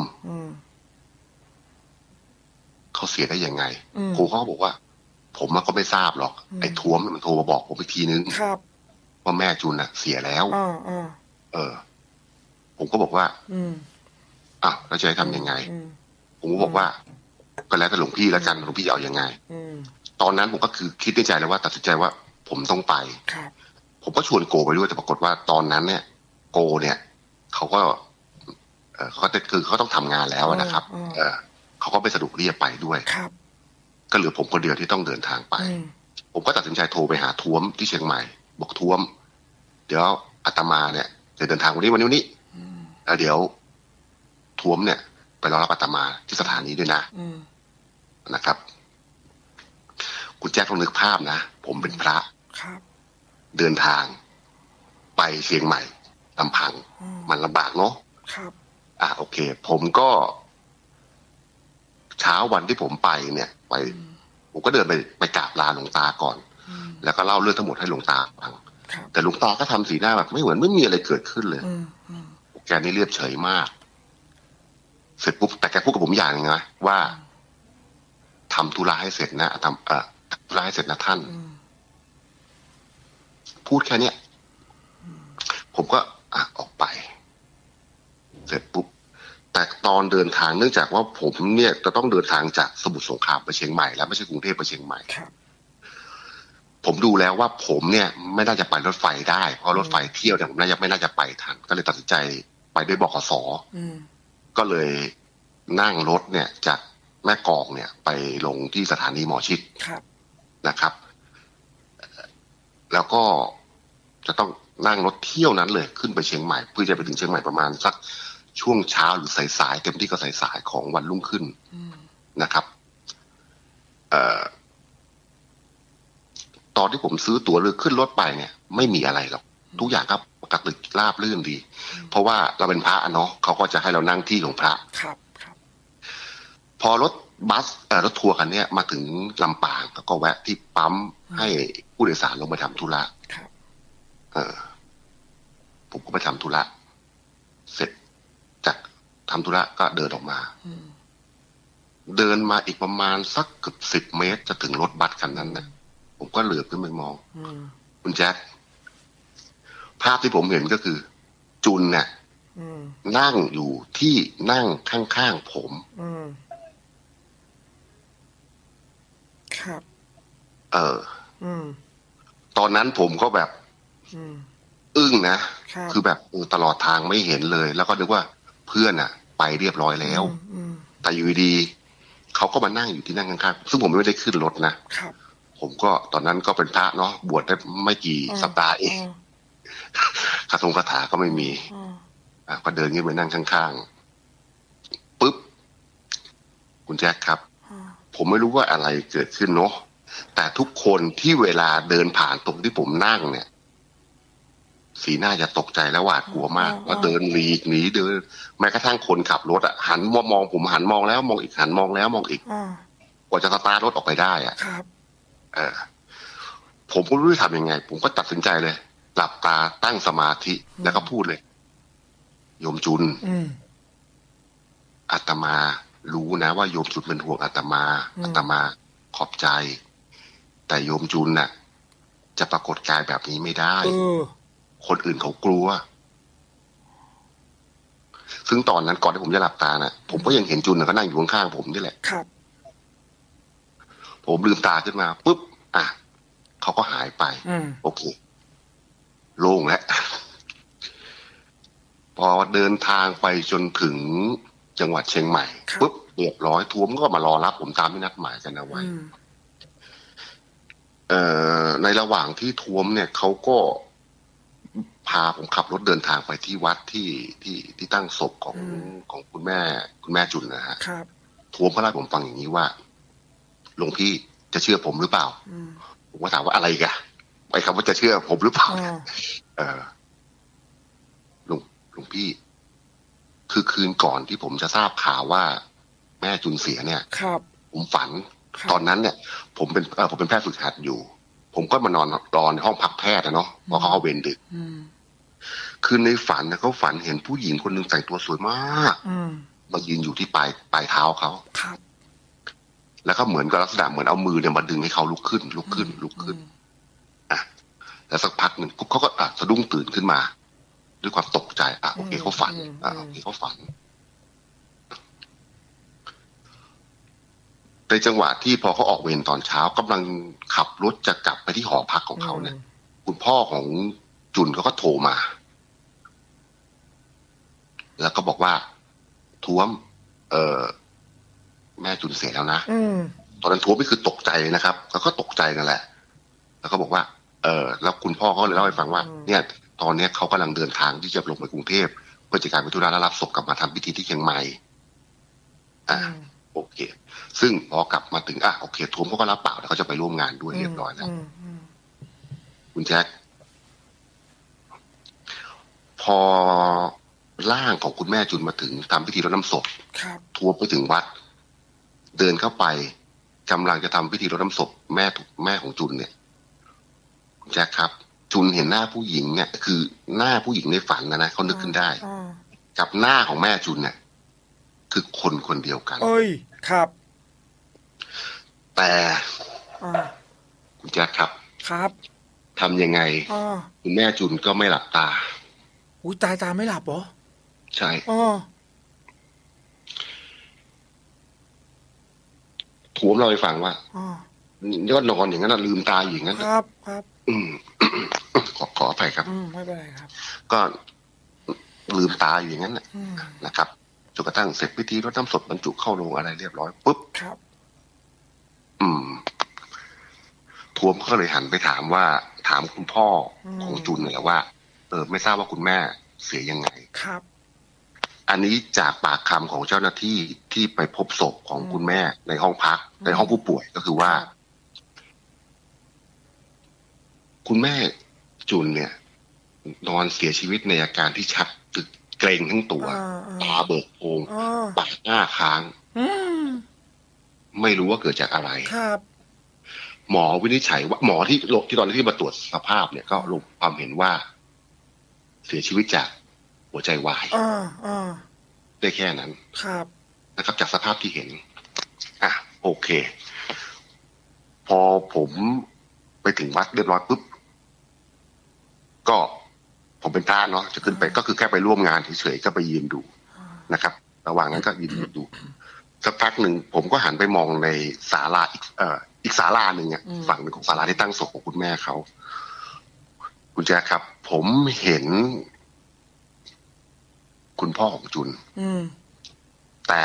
B: เขาเสียได้ยังไงโกเขาบอกว่าผมก็ไม่ทราบหรอกไอ้ท้วมมันโทรมาบอกผมอีกทีนึงว่าแม่จุนเสียแล้วผมก็บอกว่าอ้าวเราจะให้ทำยังไงผมก็บอกว่าก็แล้วแต่หลวงพี่แล้วกันหลวงพี่เอายังไงตอนนั้นผมก็คือคิดในใจเลยว่าตัดสินใจว่าผมต้องไปผมก็ชวนโกไปด้วยแต่ปรากฏว่าตอนนั้นเนี่ยโกเนี่ยเขาก็คือเขาต้องทำงานแล้วนะครับเขาก็ไม่สะดวกที่จะไปด้วยก็เหลือผมคนเดียวที่ต้องเดินทางไปผมก็ตัดสินใจโทรไปหาท้วมที่เชียงใหม่บอกท้วมเดี๋ยวอาตมาเนี่ยจะเดินทางวันนี้แล้วเดี๋ยวท้วมเนี่ยไปรอรับอาตมาที่สถานีด้วยนะครับคุณแจ็คลองนึกภาพนะผมเป็นพระเดินทางไปเชียงใหม่ลำพังมันลำบากเนาะโอเคผมก็เช้าวันที่ผมไปเนี่ยผมก็เดินไปกราบลาหลวงตาก่อนแล้วก็เล่าเรื่องทั้งหมดให้หลวงตาฟังแต่หลวงตาก็ทำสีหน้าแบบไม่เหมือนไม่มีอะไรเกิดขึ้นเลยแกนี่เรียบเฉยมากเสร็จปุ๊บแต่แกพูดกับผมอย่างนึงนะว่าทำธุระให้เสร็จนะทำธุระให้เสร็จนะท่านพูดแค่เนี้ยผมก็ออกไปเสร็จปุ๊บแต่ตอนเดินทางเนื่องจากว่าผมเนี่ยจะต้องเดินทางจากสมุทรสงครามไปเชียงใหม่แล้วไม่ใช่กรุงเทพไปเชียงใหม่ผมดูแล้วว่าผมเนี่ยไม่น่าจะไปรถไฟได้เพราะรถไฟเที่ยวเนี่ยผมไม่น่าจะไปทันก็เลยตัดสินใจไปด้วยบขส.ก็เลยนั่งรถเนี่ยจากแม่กลองเนี่ยไปลงที่สถานีหมอชิดนะครับแล้วก็จะต้องนั่งรถเที่ยวนั้นเลยขึ้นไปเชียงใหม่เพื่อจะไปถึงเชียงใหม่ประมาณสักช่วงเช้าหรือสายๆเต็มที่ก็สายๆของวันรุ่งขึ้นนะครับตอนที่ผมซื้อตั๋วเรือขึ้นรถไปเนี่ยไม่มีอะไรหรอกทุกอย่างก็ปกติราบรื่นดีเพราะว่าเราเป็นพระเนาะเขาก็จะให้เรานั่งที่ของพระพอรถบัสรถทัวร์คันนี้มาถึงลำปางก็แวะที่ปั๊มให้ผู้โดยสารลงไปทำธุระผมก็ไปทำธุระเสร็จจากทำธุระก็เดินออกมาเดินมาอีกประมาณสักเกือบ10 เมตรจะถึงรถบัสคันนั้นนะผมก็เหลือบขึ้นไปมองคุณแจ็คภาพที่ผมเห็นก็คือจุนเนี่ยนั่งอยู่ที่นั่งข้างๆผม
A: ครับ
B: ตอนนั้นผมก็แบบอึ้งนะคือแบบตลอดทางไม่เห็นเลยแล้วก็นึกว่าเพื่อนไปเรียบร้อยแล้วแต่อยู่ดีเขาก็มานั่งอยู่ที่นั่งข้างๆซึ่งผมไม่ได้ขึ้นรถนะผมก็ตอนนั้นก็เป็นพระเนาะบวชได้ไม่กี่สัปดาห์เองคาถาก็ไม่มีก็เดินขึ้นไปนั่งข้างๆปุ๊บคุณแจ็คครับผมไม่รู้ว่าอะไรเกิดขึ้นเนาะแต่ทุกคนที่เวลาเดินผ่านตรงที่ผมนั่งเนี่ยสีหน้าจะตกใจและหวาดกลัวมากว่าเดินหลีกหนีเดินแม้กระทั่งคนขับรถหันมองผมหันมองแล้วมองอีกหันมองแล้วมองอีกกว่าจะสตาร์ทรถออกไปได้ผมก็ไม่รู้จะทำยังไงผมก็ตัดสินใจเลยหลับตาตั้งสมาธิแล้วก็พูดเลยโยมจุนอาตมารู้นะว่าโยมจุนเป็นห่วงอาตมาขอบใจแต่โยมจุนน่ะจะปรากฏกายแบบนี้ไม่ได้คนอื่นเขากลัวซึ่งตอนนั้นก่อนที่ผมจะหลับตาน่ะผมก็ยังเห็นจุนก็นั่งอยู่ข้างๆผมนี่แหละผมลืมตาขึ้นมาปุ๊บเขาก็หายไปโอเคโล่งแล้วพอเดินทางไปจนถึงจังหวัดเชียงใหม่ปุ๊บเรียบร้อยท้วมก็มารอรับผมตามที่นัดหมายกันเอาไว้ในระหว่างที่ท้วมเนี่ยเขาก็พาผมขับรถเดินทางไปที่วัดที่ตั้งศพของคุณแม่จุนนะฮะท้วมเขาเล่าผมฟังอย่างนี้ว่าหลวงพี่จะเชื่อผมหรือเปล่าผมก็ถามว่าอะไรกันไอ้คำว่าจะเชื่อผมหรือเปล่าหลวงพี่คือคืนก่อนที่ผมจะทราบข่าวว่าแม่จุนเสียเนี่ยผมฝันตอนนั้นเนี่ยผมเป็นแพทย์ฝึกหัดอยู่ผมก็มานอนรอในห้องพักแพทย์เนาะเพราะเขาเข้าเวรดึกคือในฝันเนี่ยเขาฝันเห็นผู้หญิงคนหนึ่งแต่งตัวสวยมากมายืนอยู่ที่ปลายเท้าเขาแล้วก็เหมือนกับลักษณะเหมือนเอามือเนี่ยมาดึงให้เขาลุกขึ้นแล้วสักพักหนึ่งเขาก็สะดุ้งตื่นขึ้นมาด้วยความตกใจโอเคเขาฝันโอเคเขาฝันในจังหวะที่พอเขาออกเวรตอนเช้ากำลังขับรถจะกลับไปที่หอพักของเขาเนี่ยคุณพ่อของจุนเขาก็โทรมาแล้วก็บอกว่าท้วมแม่จุนเสียแล้วนะตอนนั้นท้วมไม่คือตกใจเลยนะครับเขาก็ตกใจนั่นแหละแล้วก็บอกว่าแล้วคุณพ่อเขาเลยเล่าให้ฟังว่าเนี่ยตอนนี้เขากำลังเดินทางที่จะลงไปกรุงเทพเพื่อจะการไปธุระและรับศพกลับมาทำพิธีที่เชียงใหม่โอเคซึ่งพอกลับมาถึงโอเคท้วมเขาก็รับปากแล้วเขาจะไปร่วมงานด้วยเรียบร้อยแล้วคุณแจ็คพอร่างของคุณแม่จุนมาถึงทำพิธีรดน้ำศพท้วมไปถึงวัดเดินเข้าไปกำลังจะทำพิธีรดน้ำศพแม่ของจุนเนี่ยคุณแจ็คครับจุนเห็นหน้าผู้หญิงเนี่ยคือหน้าผู้หญิงในฝันนะเขานึกขึ้นได้กับหน้าของแม่จุนเนี่ยคือคนเดียวกัน
A: เอ้ยครับ
B: แต่คุณแจ็ค
A: ครับ
B: ทำยังไงคุณแม่จุนก็ไม่หลับตา
A: อุ้ยตาไม่หลับเหรอ
B: ใช่ท้วมเราไปฟังว่านี่ก็นอนอย่างนั้นลืมตาอย่างนั้น
A: ครับ
B: ขออภัยครับ
A: ไม่เป็นไรครับ
B: ก็ลืมตาอยู่อย่างนั้นนะครับจนกระทั่งเสร็จพิธีรดน้ำศพบรรจุเข้าโรงอะไรเรียบร้อยปุ๊บ
A: ครับ
B: ท้วมก็เลยหันไปถามคุณพ่อของจุนเนี่ยว่าไม่ทราบว่าคุณแม่เสียยังไง
A: ครับ
B: อันนี้จากปากคำของเจ้าหน้าที่ที่ไปพบศพของคุณแม่ในห้องพักในห้องผู้ป่วยก็คือว่าคุณแม่จุนเนี่ยนอนเสียชีวิตในอาการที่ชักเกร็งทั้งตัวตาเบิกโพรงปากหน้าค้างไม่รู้ว่าเกิดจากอะไร
A: ครับ
B: หมอวินิจฉัยว่าหมอที่ตอนที่มาตรวจสภาพเนี่ยก็ลงความเห็นว่าเสียชีวิตจากหัวใจวายได้แค่นั้น
A: ครับ
B: นะครับจากสภาพที่เห็นโอเคพอผมไปถึงวัดเรียบร้อยปุ๊บก็ผมเป็นพระเนาะจะขึ้นไปก็คือแค่ไปร่วมงานเฉยๆก็ไปยืนดูนะครับระหว่างนั้นก็ยืนดูสักพักหนึ่งผมก็หันไปมองในศาลาอีกศาลาหนึ่งฝั่งหนึ่งของศาลาที่ตั้งศพของคุณแม่เขาคุณแจ๊คครับผมเห็นคุณพ่อของจุนแต่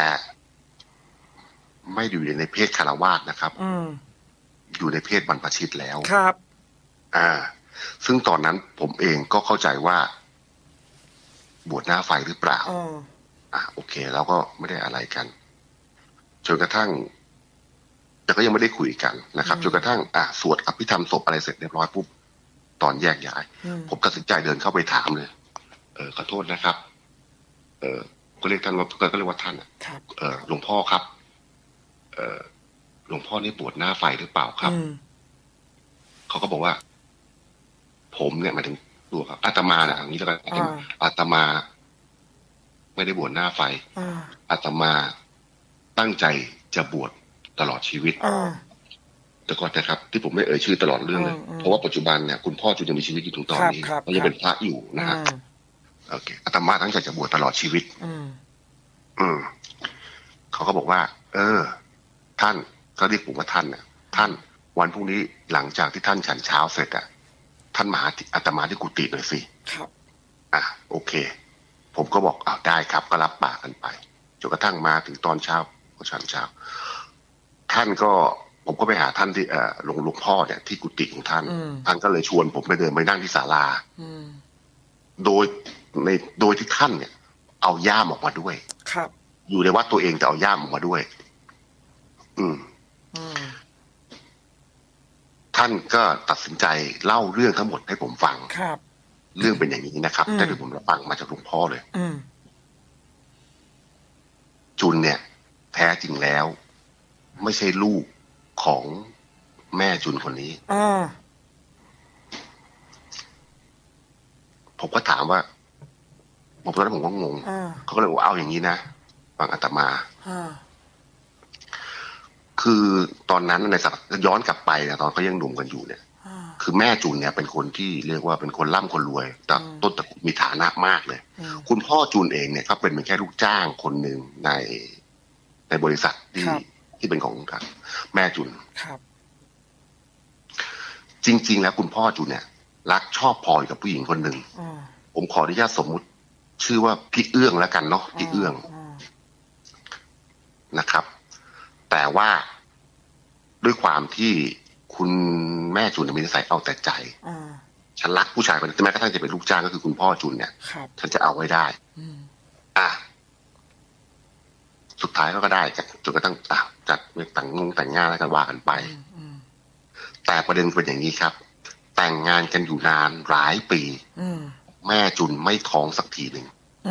B: ไม่อยู่ในเพศคฤหัสถ์นะครับอยู่ในเพศบรรพชิตแล้ว
A: ครับ
B: ซึ่งตอนนั้นผมเองก็เข้าใจว่าบวชหน้าไฟหรือเปล่าโอเคแล้วก็ไม่ได้อะไรกันจนกระทั่งแต่ก็ยังไม่ได้คุยกันนะครับจนกระทั่งสวดอภิธรรมศพอะไรเสร็จเรียบร้อยปุ๊บตอนแยกย้ายผมตัดสินใจเดินเข้าไปถามเลยขอโทษนะครับก็เรียกท่านว่าก็เรียกว่าท่านหลวงพ่อครับหลวงพ่อนี่บวชหน้าไฟหรือเปล่าครับเขาก็บอกว่าผมเนี่ยหมายถึงตัวครับอาตมาเนี่ยอย่างนี้แล้วกันอาตมาไม่ได้บวชหน้าไฟอาตมาตั้งใจจะบวชตลอดชีวิตแต่ก่อนนะครับที่ผมไม่เอ่ยชื่อตลอดเรื่องเลยเพราะว่าปัจจุบันเนี่ยคุณพ่อจุนยังมีชีวิตอยู่ถึงตอนนี้เขายังเป็นพระอยู่นะฮะโอเคอาตมาตั้งใจจะบวชตลอดชีวิตเขาก็บอกว่าท่านก็เรียกผมว่าท่านเนี่ยท่านวันพรุ่งนี้หลังจากที่ท่านฉันเช้าเสร็จท่านมาหาอาตมาที่กุฏิหน่อยสิ
A: ครับ
B: โอเคผมก็บอกได้ครับก็รับปากกันไปจนกระทั่งมาถึงตอนเช้าก็ฉันเช้าท่านก็ผมก็ไปหาท่านที่หลวงพ่อเนี่ยที่กุฏิของท่านท่านก็เลยชวนผมไปเดินไปนั่งที่ศาลาโดยที่ท่านเนี่ยเอาย่ามออกมาด้วย
A: ครับ
B: อยู่ในวัดตัวเองแต่เอาย่ามออกมาด้วยท่านก็ตัดสินใจเล่าเรื่องทั้งหมดให้ผมฟัง
A: ครับ
B: เรื่องเป็นอย่างนี้นะครับแต่เดี๋ยวผมรับฟังมาจากหลวงพ่อเลยจุนเนี่ยแท้จริงแล้วไม่ใช่ลูกของแม่จุนคนนี้ผมก็ถามว่าตอนนั้นผมก็งงเขาก็เลยบอกเอาอย่างนี้นะฟังอาตมาคือตอนนั้นในสักย้อนกลับไปนะตอนเขายังหนุ่มกันอยู่เนี่ยคือแม่จุนเนี่ยเป็นคนที่เรียกว่าเป็นคนร่ำคนรวยแต่ต้นตระกูลมีฐานะมากเลยคุณพ่อจุนเองเนี่ยก็เป็นแค่ลูกจ้างคนหนึ่งในบริษัทที่เป็นของแม่จุนจริงๆแล้วคุณพ่อจุนเนี่ยรักชอบพอกับผู้หญิงคนหนึ่งผมขออนุญาตสมมุติชื่อว่าพี่เอื้องแล้วกันเนาะพี่เอื้องนะครับแต่ว่าด้วยความที่คุณแม่จุนมีนิสัยเอาแต่ใจฉันรักผู้ชายคนนี้แม้กระทั่งจะเป็นลูกจ้างก็คือคุณพ่อจุนเนี่ยฉันจะเอาไว้ได้สุดท้ายก็ได้จนกระทั่งจัดแต่งงานแล้วกันว่ากันไปแต่ประเด็นเป็นอย่างนี้ครับแต่งงานกันอยู่นานหลายปีแม่จุนไม่ท้องสักทีหนึ่ง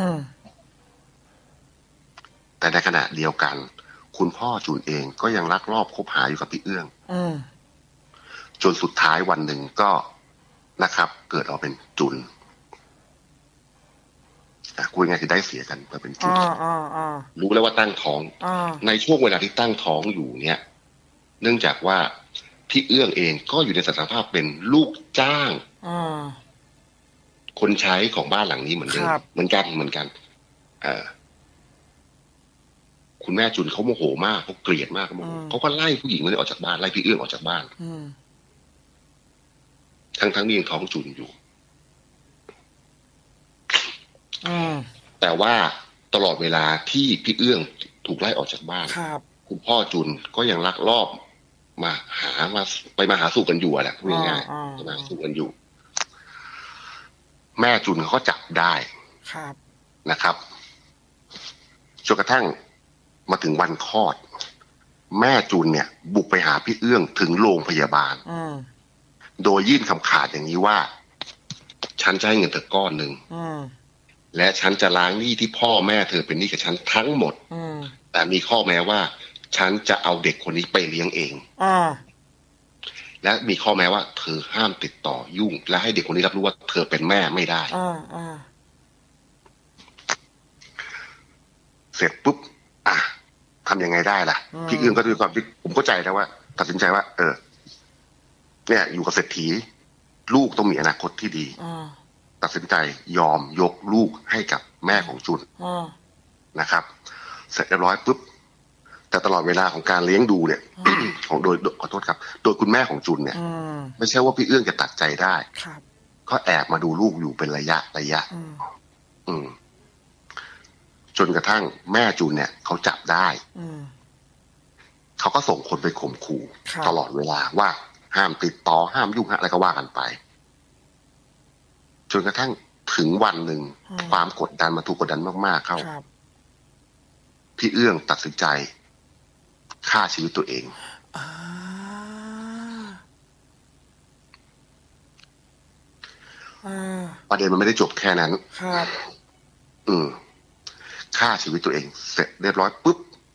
B: แต่ในขณะเดียวกันคุณพ่อจุนเองก็ยังลักลอบคบหาอยู่กับพี่เอื้องจนสุดท้ายวันหนึ่งก็นะครับเกิดออกเป็นจุนคุยไงคือได้เสียกันมาเป็นจุนรู้แล้วว่าตั้งท้องในช่วงเวลาที่ตั้งท้องอยู่เนี่ยเนื่องจากว่าพี่เอื้องเองก็อยู่ในสถานภาพเป็นลูกจ้างคนใช้ของบ้านหลังนี้เหมือนเดิมเหมือนกันคุณแม่จุนเขาโมโหมากเขาเกลียดมากเขาก็ไล่ผู้หญิงคนนี้ออกจากบ้านไล่พี่เอื้องออกจากบ้านทั้งนี้ยังท้องจุนอยู่แต่ว่าตลอดเวลาที่พี่เอื้องถูกไล่ออกจากบ้านคุณพ่อจุนก็ยังลักลอบมาหาสู่กันอยู่แหละพูดง่ายๆมาสู่กันอยู่แม่จุนเขาก็จับได้นะครับจนกระทั่งมาถึงวันคลอดแม่จุนเนี่ยบุกไปหาพี่เอื้องถึงโรงพยาบาลโดยยื่นคำขาดอย่างนี้ว่าฉันจะให้เงินเธอก้อนหนึ่งและฉันจะล้างหนี้ที่พ่อแม่เธอเป็นหนี้กับฉันทั้งหมดแต่มีข้อแม้ว่าฉันจะเอาเด็กคนนี้ไปเลี้ยงเองและมีข้อแม้ว่าเธอห้ามติดต่อยุ่งและให้เด็กคนนี้รับรู้ว่าเธอเป็นแม่ไม่ได้เสร็จปุ๊บทำยังไงได้ล่ะพี่เอื้องก็ด้วยความที่ผมเข้าใจนะว่าตัดสินใจว่าเนี่ยอยู่กับเศรษฐีลูกต้องมีอนาคตที่ดีตัดสินใจยอมยกลูกให้กับแม่ของจุนนะครับเสร็จเรียบร้อยปุ๊บแต่ตลอดเวลาของการเลี้ยงดูเนี่ยของโดยขอโทษครับโดยคุณแม่ของจุนเนี่ยไม่ใช่ว่าพี่เอื้องจะตัดใจได้ก็แอบมาดูลูกอยู่เป็นระยะจนกระทั่งแม่จุนเนี่ยเขาจับได้เขาก็ส่งคนไปข่มขู่ตลอดเวลาว่าห้ามติดต่อห้ามยุ่งอะไรก็ว่ากันไปจนกระทั่งถึงวันหนึ่งความกดดันมาถูกกดดันมากๆเข้าพี่เอื้องตัดสินใจฆ่าชีวิตตัวเองประเด็นมันไม่ได้จบแค่นั้นฆ่าชีวิตตัวเองเสร็จเรียบร้อยปุ๊บ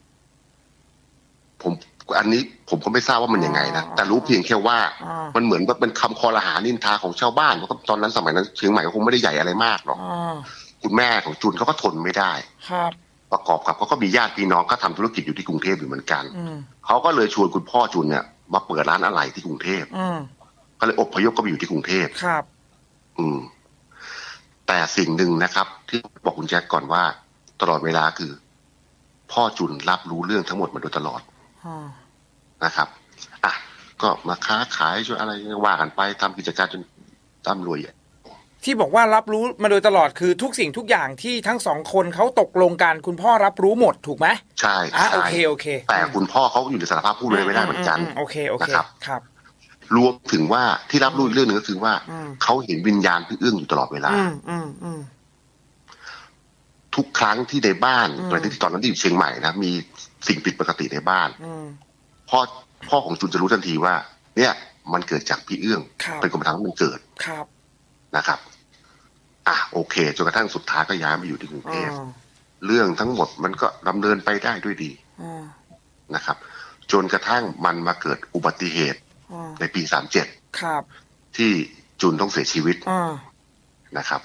B: อันนี้ผมก็ไม่ทราบว่ามันยังไงนะแต่รู้เพียงแค่ว่ามันเหมือนว่าเป็นคำคอรหานินทาของชาวบ้านเพราะตอนนั้นสมัยนั้นเชียงใหม่ก็คงไม่ได้ใหญ่อะไรมากหรอกคุณแม่ของจุนเขาก็ทนไม่ได้ประกอบกับเขาก็มีญาติพี่น้องก็ทำธุรกิจอยู่ที่กรุงเทพอยู่เหมือนกันเขาก็เลยชวนคุณพ่อจุนเนี่ยมาเปิดร้านอะไหล่ที่กรุงเทพก็เลยอพยพก็ไปอยู่ที่กรุงเทพแต่สิ่งหนึ่งนะครับที่บอกคุณแจ็คก่อนว่าตลอดเวลาคือพ่อจุนรับรู้เรื่องทั้งหมดมาโดยตลอดนะครับก็มาค้าขายช่วยอะไรว่ากันไปทำกิจการจนร่ำรวย
A: ที่บอกว่ารับรู้มาโดยตลอดคือทุกสิ่งทุกอย่างที่ทั้งสองคนเขาตกลงกันคุณพ่อรับรู้หมดถูกไหม
B: ใช่
A: โอเค
B: แต่คุณพ่อเขาอยู่ในสารภาพพูดเลยไม่ได้เหมือนกัน
A: โอเคครับ
B: รวมถึงว่าที่รับรู้อีกเรื่องหนึ่งก็คือว่าเขาเห็นวิญญาณพี่เอื้องอยู่ตลอดเวลาทุกครั้งที่ในบ้านตอนนั้นที่อยู่เชียงใหม่นะมีสิ่งผิดปกติในบ้านพ่อของจุนจะรู้ทันทีว่าเนี่ยมันเกิดจากพี่เอื้องเป็นคนทำให้มันเกิดนะครับโอเคจนกระทั่งสุดท้ายก็ย้ายมาอยู่ที่กรุงเทพเรื่องทั้งหมดมันก็ดำเนินไปได้ด้วยดีนะครับจนกระทั่งมันมาเกิดอุบัติเหตุในปี37ที่จุนต้องเสียชีวิตนะครับ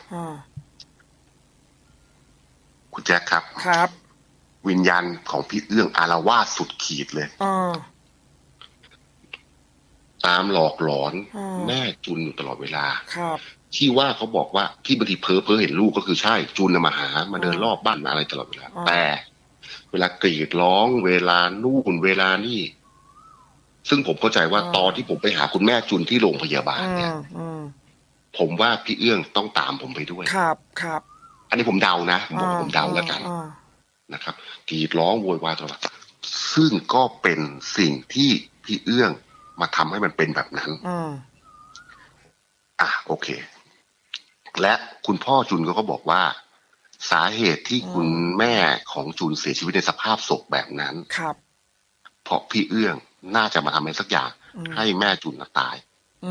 B: คุณแจ็คครับวิญญาณของพี่เอื้องอาละวาดสุดขีดเลยตามหลอกหลอนแม่จุนอยู่ตลอดเวลา
A: ครับ
B: ที่ว่าเขาบอกว่าที่บางทีเพ้อเห็นลูกก็คือใช่จุนมาหามาเดินรอบบ้านมาอะไรตลอดเวลาแต่เวลากรีดร้องเวลานู่นเวลานี่ซึ่งผมเข้าใจว่าตอนที่ผมไปหาคุณแม่จุนที่โรงพยาบาลเนี่ยผมว่าพี่เอื้องต้องตามผมไปด้วย
A: ครับครับ
B: อันนี้ผมเดานะผมเดาแล้วกันนะครับกรีดร้องโวยวายตลอดซึ่งก็เป็นสิ่งที่พี่เอื้องมาทำให้มันเป็นแบบนั้นโอเคและคุณพ่อจุนก็บอกว่าสาเหตุที่คุณแม่ของจุนเสียชีวิตในสภาพศพแบบนั้น
A: ครับ
B: เพราะพี่เอื้องน่าจะมาทำอะไรสักอย่างให้แม่จุนตาย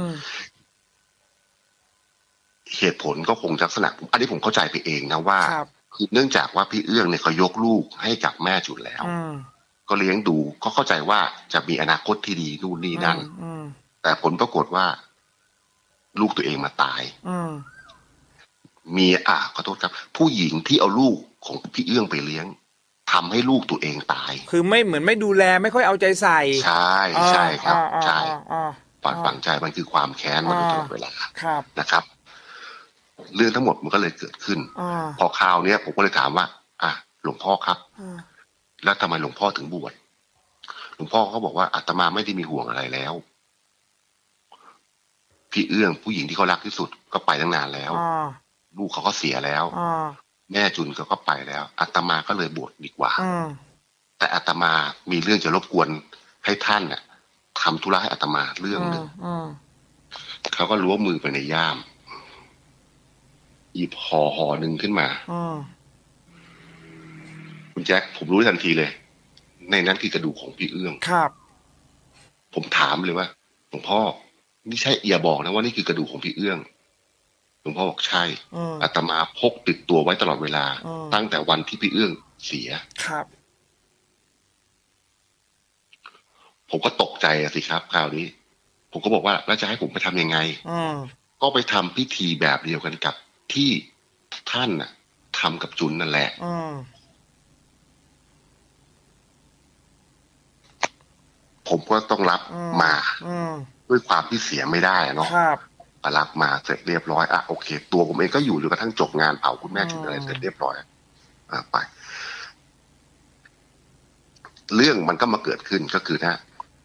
B: เหตุผลก็คงลักษณะอันนี้ผมเข้าใจไปเองนะว่าคือเนื่องจากว่าพี่เอื้องเนี่ยเขายกลูกให้กับแม่จุนแล้วก็เลี้ยงดูก็เข้าใจว่าจะมีอนาคตที่ดีนู่นนี่นั่นแต่ผลปรากฏว่าลูกตัวเองมาตายมีขอโทษครับผู้หญิงที่เอาลูกของพี่เอื้องไปเลี้ยงทำให้ลูกตัวเองตาย
A: คือไม่เหมือนไม่ดูแลไม่ค่อยเอาใจใส่
B: ใช่ครับใช่ฝังใจมันคือความแค้นมาตลอดเวลานะครับเรื่องทั้งหมดมันก็เลยเกิดขึ้นพอคราวนี้ผมก็เลยถามว่าหลวงพ่อครับแล้วทำไมหลวงพ่อถึงบวชหลวงพ่อเขาบอกว่าอาตมาไม่ได้มีห่วงอะไรแล้วพี่เอื้องผู้หญิงที่เขารักที่สุดก็ไปตั้งนานแล้วลูกเขาก็เสียแล้วแม่จุนเขาก็ไปแล้วอาตมาก็เลยบวชดีกว่าแต่อาตมามีเรื่องจะรบกวนให้ท่านเนี่ยทำธุระให้อาตมาเรื่องหนึ่งเขาก็ล้วงมือไปในย่ามหยิบห่อหนึ่งขึ้นมาคุณแจ็คผมรู้ทันทีเลยในนั้นคือกระดูกของพี่เอื้อง
A: ครับ
B: ผมถามเลยว่าหลวงพ่อนี่ใช่อย่าบอกนะว่านี่คือกระดูกของพี่เอื้องหลวงพ่อบอกใช่อาตมาพกติดตัวไว้ตลอดเวลาตั้งแต่วันที่พี่เอื้องเสีย
A: ครับ
B: ผมก็ตกใจสิครับคราวนี้ผมก็บอกว่าแล้วจะให้ผมไปทำยังไงก็ไปทำพิธีแบบเดียวกันกับที่ท่านน่ะทำกับจุนนั่นแหละผมก็ต้องรับมาด้วยความที่เสียไม่ได้เนาะรับมาเสร็จเรียบร้อยโอเคตัวผมเองก็อยู่จนกระทั่งจบงานเผาคุณแม่จุนอะไรเสร็จเรียบร้อยไปเรื่องมันก็มาเกิดขึ้นก็คือนะ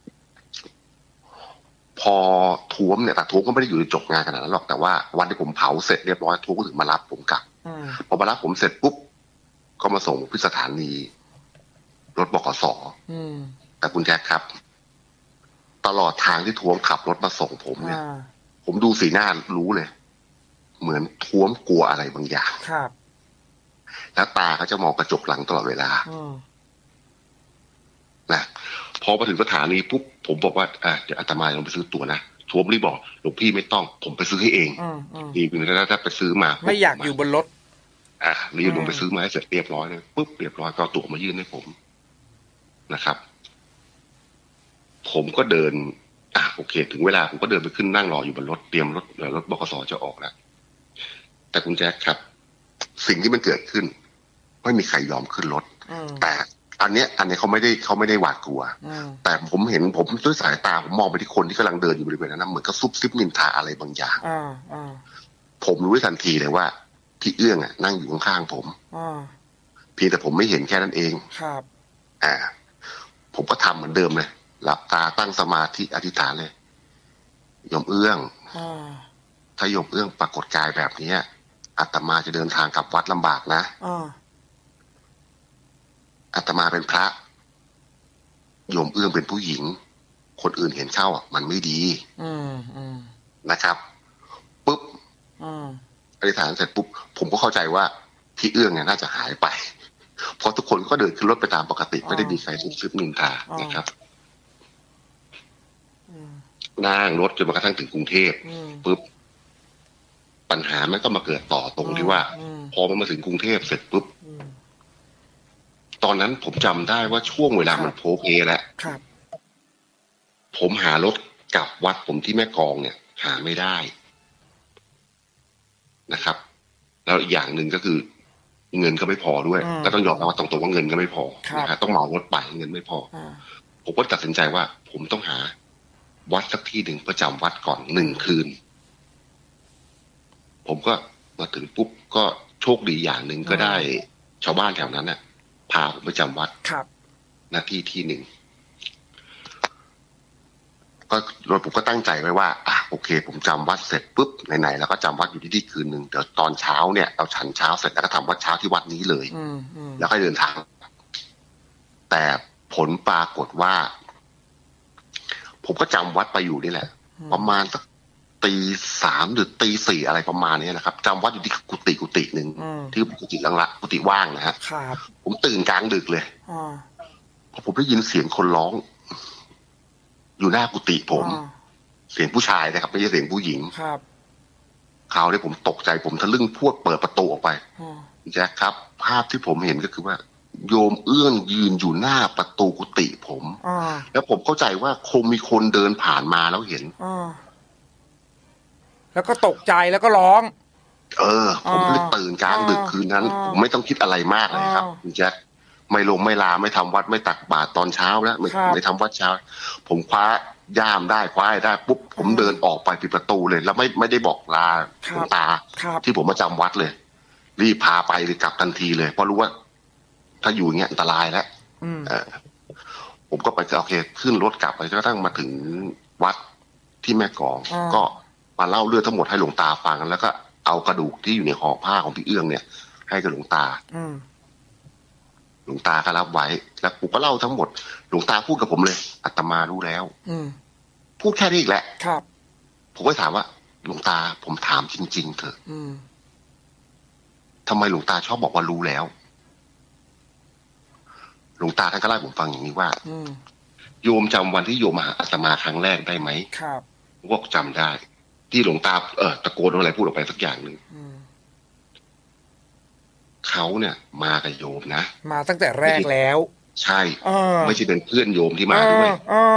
B: พอท้วมเนี่ยแต่ท้วมก็ไม่ได้อยู่ในจบงานขนาดนั้นหรอกแต่ว่าวันที่ผมเผาเสร็จเรียบร้อยท้วมก็ถึงมารับผมกลับพอมารับผมเสร็จปุ๊บก็มาส่งที่สถานีรถบขส.แต่คุณแจ็คครับตลอดทางที่ท้วมขับรถมาส่งผมเนี่ยผมดูสีหน้ารู้เลยเหมือนท้วมกลัวอะไรบางอย่าง
A: ครับ
B: แล้วตาเขาจะมองกระจกหลังตลอดเวลานะพอมาถึงสถานีปุ๊บผมบอกว่าเดี๋ยวอาตมาลงไปซื้อตั๋วนะท้วมรีบบอกหลวงพี่ไม่ต้องผมไปซื้อให้เองรีบแล้วถ้าไปซื้อมา
A: ไม่อยากอยู่บนรถ
B: รีบลงไปซื้อมาให้เสร็จเรียบร้อยเลยปุ๊บเรียบร้อยก็ตั๋วมายื่นให้ผมนะครับผมก็เดินโอเคถึงเวลาผมก็เดินไปขึ้นนั่งรออยู่บนรถเตรียมรถบขส.จะออกแล้วแต่คุณแจ๊คครับสิ่งที่มันเกิดขึ้นไม่มีใครยอมขึ้นรถแต่อันนี้เขาไม่ได้หวาดกลัวแต่ผมเห็นผมด้วยสายตาผมมองไปที่คนที่กำลังเดินอยู่บริเวณนั้นเหมือนกับซุบซิบนินทาอะไรบางอย่างผมรู้ทันทีเลยว่าพี่เอื้องนั่งอยู่ข้างๆผมเพียงแต่ผมไม่เห็นแค่นั้นเอง
A: ครับ
B: ผมก็ทำเหมือนเดิมเลยหลับตาตั้งสมาธิอธิษฐานเลยโยมเอื้องถ้าโยมเอื้องปรากฏกายแบบนี้อาตมาจะเดินทางกลับวัดลำบากนะอาตมาเป็นพระโยมเอื้องเป็นผู้หญิงคนอื่นเห็นเข้ามันไม่ดีนะครับปุ๊บอธิษฐานเสร็จปุ๊บผมก็เข้าใจว่าพี่เอื้องเนี่ยน่าจะหายไปเพราะทุกคนก็เดินขึ้นรถไปตามปกติไม่ได้มีใครซุบซิบนินทานะครับนั่งรถจนกระทั่งถึงกรุงเทพปุ๊บปัญหามันก็มาเกิดต่อตรงที่ว่าพอมันมาถึงกรุงเทพเสร็จปุ๊บตอนนั้นผมจำได้ว่าช่วงเวลามันโพเพแล้วผมหารถกลับวัดผมที่แม่กลองเนี่ยหาไม่ได้นะครับแล้วอีกอย่างหนึ่งก็คือเงินก็ไม่พอด้วยก็ต้องยอมรับว่าตรงๆว่าเงินก็ไม่พอนะครับต้องเหมารถไปเงินไม่พอผมก็ตัดสินใจว่าผมต้องหาวัดสักที่หนึ่งประจำวัดก่อน1 คืนผมก็มาถึงปุ๊บก็โชคดีอย่างหนึ่งก็ได้ชาวบ้านแถวนั้นน่ะพาผมไปจำวัด
A: ครับ
B: หน้าที่หนึ่งก็ผมก็ตั้งใจไว้ว่าโอเคผมจำวัดเสร็จปุ๊บไหนๆแล้วก็จำวัดอยู่ที่นี่คืนหนึ่งเดี๋ยวตอนเช้าเนี่ยเราฉันเช้าเสร็จแล้วก็ทำวัดเช้าที่วัดนี้เลยแล้วก็เดินทางแต่ผลปรากฏว่าผมก็จำวัดไปอยู่นี่แหละประมาณสักตี 3หรือตี 4อะไรประมาณนี้นะครับจำวัดอยู่ที่กุฏิหนึ่งที่กุฏิละกุฏิว่างนะฮะผมตื่นกลางดึกเลยพอผมได้ยินเสียงคนร้องอยู่หน้ากุฏิผมเสียงผู้ชายนะครับไม่ใช่เสียงผู้หญิง
A: ครับ
B: คราวนี้ผมตกใจผมทะลึ่งพรวดเปิดประตูออกไปแจ็คครับภาพที่ผมเห็นก็คือว่าโยมเอื้องยืนอยู่หน้าประตูกุฏิผมแล้วผมเข้าใจว่าคงมีคนเดินผ่านมาแล้วเห็น
A: แล้วก็ตกใจแล้วก็ร้อง
B: ผมเลยตื่นกลางดึกคืนนั้นผมไม่ต้องคิดอะไรมากเลยครับคุณแจ็คไม่ลาไม่ทำวัดไม่ตักบาตรตอนเช้าแล้วไม่ทำวัดเช้าผมคว้าย่ามได้คว้าได้ปุ๊บผมเดินออกไปปิดประตูเลยแล้วไม่ได้บอกลาหลวงตาที่ผมมาจำวัดเลยรีบพาไปเลยกลับทันทีเลยเพราะรู้ว่าถ้าอยู่อย่างเงี้ยอันตรายแล้วผมก็ไปโอเคขึ้นรถกลับไปจนกระทั่งมาถึงวัดที่แม่กลองก็มาเล่าเรื่องทั้งหมดให้หลวงตาฟังแล้วก็เอากระดูกที่อยู่ในห่อผ้าของพี่เอื้องเนี่ยให้กับหลวงตาหลวงตาก็รับไว้แล้วผมก็เล่าทั้งหมดหลวงตาพูดกับผมเลยอาตมารู้แล้วพูดแค่นี้อีกแหละ
A: ครับ
B: ผมก็ถามว่าหลวงตาผมถามจริงๆเถอะทำไมหลวงตาชอบบอกว่ารู้แล้วหลวงตาท่านก็เล่าผมฟังอย่างนี้ว่าโยมจำวันที่โยมมาหาอาตมาครั้งแรกได้ไหม
A: ครับ
B: ผมก็จำได้ที่หลวงตาตะโกนอะไรพูดออกไปสักอย่างหนึ่งเขาเนี่ยมากับโยมนะ
A: มาตั้งแต่แรกแล้ว
B: ใช่ไม่ใช่เป็นเพื่อนโยมที่มาด้วย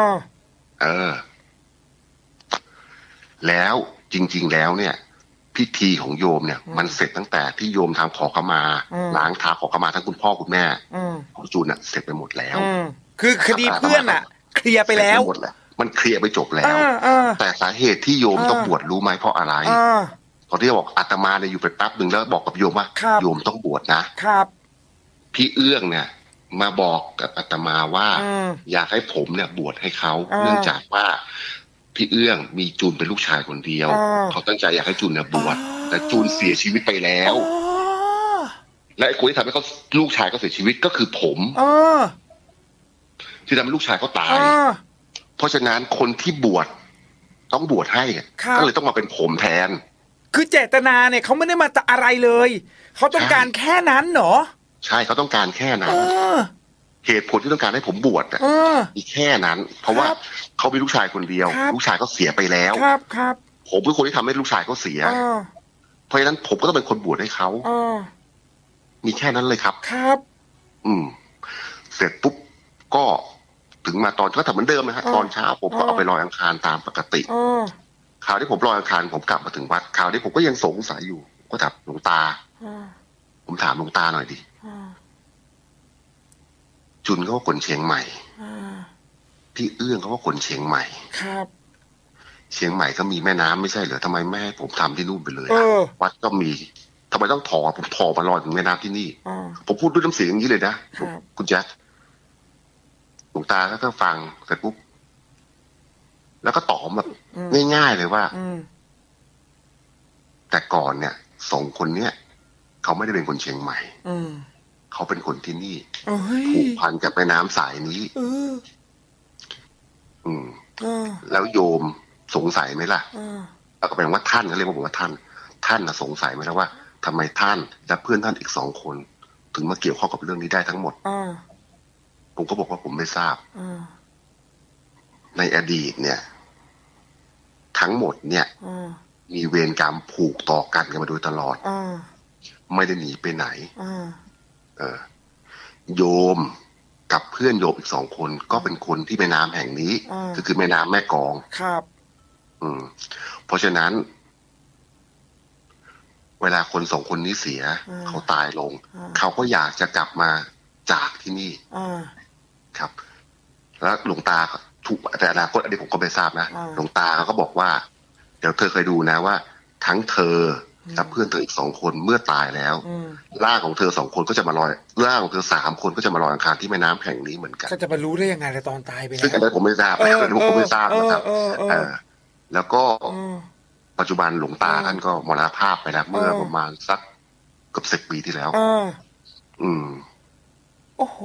B: แล้วจริงๆแล้วเนี่ยพิธีของโยมเนี่ยมันเสร็จตั้งแต่ที่โยมทำขอขมาล้างเท้าขอขมาทั้งคุณพ่อคุณแม่ของจูนน่ะเสร็จไปหมดแล้ว
A: คือคดีเพื่อนอ่ะเคลียร์ไปแล้ว
B: หมดแล้วมันเคลียร์ไปจบแล้วแต่สาเหตุที่โยมต้องบวชรู้ไหมเพราะอะไรตอนที่บอกอาตมาเนี่ยอยู่ไปแป๊บหนึ่งแล้วบอกกับโยมว่าโยมต้องบวชนะครับพี่เอื้องเนี่ยมาบอกกับอาตมาว่าอยากให้ผมเนี่ยบวชให้เขาเนื่องจากว่าพี่เอื้องมีจูนเป็นลูกชายคนเดียวเขาตั้งใจอยากให้จูนเนี่ยบวชแต่จูนเสียชีวิตไปแล้วและไอ้คนที่ทำให้เขาลูกชายเขาเสียชีวิตก็คือผมที่ทำให้ลูกชายเขาตายเพราะฉะนั้นคนที่บวชต้องบวชให้ก็เลยต้องมาเป็นผมแทน
A: คือเจตนาเนี่ยเขาไม่ได้มาอะไรเลยเขาต้องการแค่นั้นเหรอ
B: ใช่เขาต้องการแค่นั้นเหตุผลที่ต้องการให้ผมบวชมีแค่นั้นเพราะว่าเขามีลูกชายคนเดียวลูกชายเขาเสียไปแล้ว
A: ครับ
B: ผมเป็นคนที่ทำให้ลูกชายเขาเสียเพราะฉะนั้นผมก็ต้องเป็นคนบวชให้เขามีแค่นั้นเลยครับ
A: ครับ
B: เสร็จปุ๊บก็ถึงมาตอนก็ทำเหมือนเดิมนะฮะตอนเช้าผมก็เอาไปลอยอังคารตามปกติคราวที่ผมลอยอังคารผมกลับมาถึงวัดคราวนี้ผมก็ยังสงสัยอยู่ก็ถามหลวงตาผมถามหลวงตาหน่อยดิจุนเขาว่าคนเชียงใหม่พี่เอื้องเขาว่าคนเชียงใหม่
A: ครับ
B: เชียงใหม่ก็มีแม่น้ำไม่ใช่เหรอทำไมไม่ให้ผมทำที่นู่นไปเลยวัดก็มีทำไมต้องผมถอมาลอยถึงแม่น้ำที่นี่ผมพูดด้วยน้ำเสียงอย่างนี้เลยนะคุณแจ๊คหลวงตาก็ฟังเสร็จปุ๊บแล้วก็ตอบแบบง่ายๆเลยว่าแต่ก่อนเนี่ย2 คนเนี้ยเขาไม่ได้เป็นคนเชียงใหม่เขาเป็นคนที่นี่ผูกพันกับแม่น้ำสายนี้แล้วโยมสงสัยไหมล่ะแล้วก็แปลว่าท่านเขาเรียกว่าผมว่าท่านน่ะสงสัยไหมล่ะว่าทำไมท่านและเพื่อนท่านอีก2 คนถึงมาเกี่ยวข้องกับเรื่องนี้ได้ทั้งหมดผมก็บอกว่าผมไม่ทราบในอดีตเนี่ยทั้งหมดเนี่ยมีเวรกรรมผูกต่อกันมาโดยตลอดไม่ได้หนีไปไหนโยมกับเพื่อนโยมอีก2 คนก็เป็นคนที่แม่น้ำแห่งนี้ก็คือแม่น้ำแม่กลอง
A: ครับ
B: เพราะฉะนั้นเวลาคน2 คนนี้เสียเขาตายลงเขาก็อยากจะกลับมาจากที่นี่ครับแล้วหลวงตาถูกแต่อนาคตอันนี้ผมก็ไม่ทราบนะหลวงตาเขาก็บอกว่าเดี๋ยวเธอเคยดูนะว่าทั้งเธอกับเพื่อนเธออีก2 คนเมื่อตายแล้วร่างของเธอ2 คนก็จะมาลอยร่างของเธอ3 คนก็จะมาลอยอังคารที่แม่น้ำแห่งนี้เหมือนกัน
A: ก็จะมารู้ได้ยังไงในตอนตายไปแล้ว
B: ซึ่งอันนี้ผมไม่ทราบผมไม่ทราบนะครับแล้วก็ปัจจุบันหลวงตาท่านก็มรณภาพไปแล้วเมื่อประมาณสักเกือบ10 ปีที่แล้ว
A: โอ้โห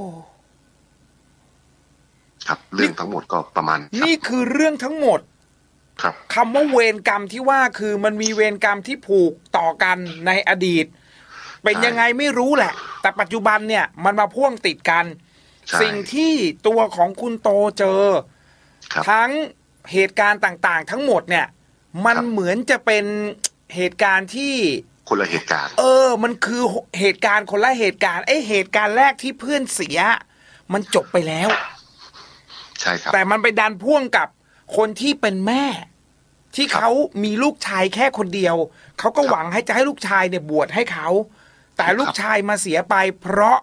B: ครับเรื่องทั้งหมดก็ประมาณ
A: นี่คือเรื่องทั้งหมด
B: ครับ
A: คำว่าเวรกรรมที่ว่าคือมันมีเวรกรรมที่ผูกต่อกันในอดีตเป็นยังไงไม่รู้แหละแต่ปัจจุบันเนี่ยมันมาพ่วงติดกันสิ่งที่ตัวของคุณโตเจอทั้งเหตุการณ์ต่างๆทั้งหมดเนี่ยมันเหมือนจะเป็นเหตุการณ์ที่
B: คนละเหตุการณ์
A: มันคือเหตุการณ์คนละเหตุการณ์เหตุการณ์แรกที่เพื่อนเสียมันจบไปแล้ว
B: ใช่ครับ
A: แต่มันไปดันพ่วงกับคนที่เป็นแม่ที่เขามีลูกชายแค่คนเดียวเขาก็หวังจะให้ลูกชายเนี่ยบวชให้เขาแต่ลูกชายมาเสียไปเพราะ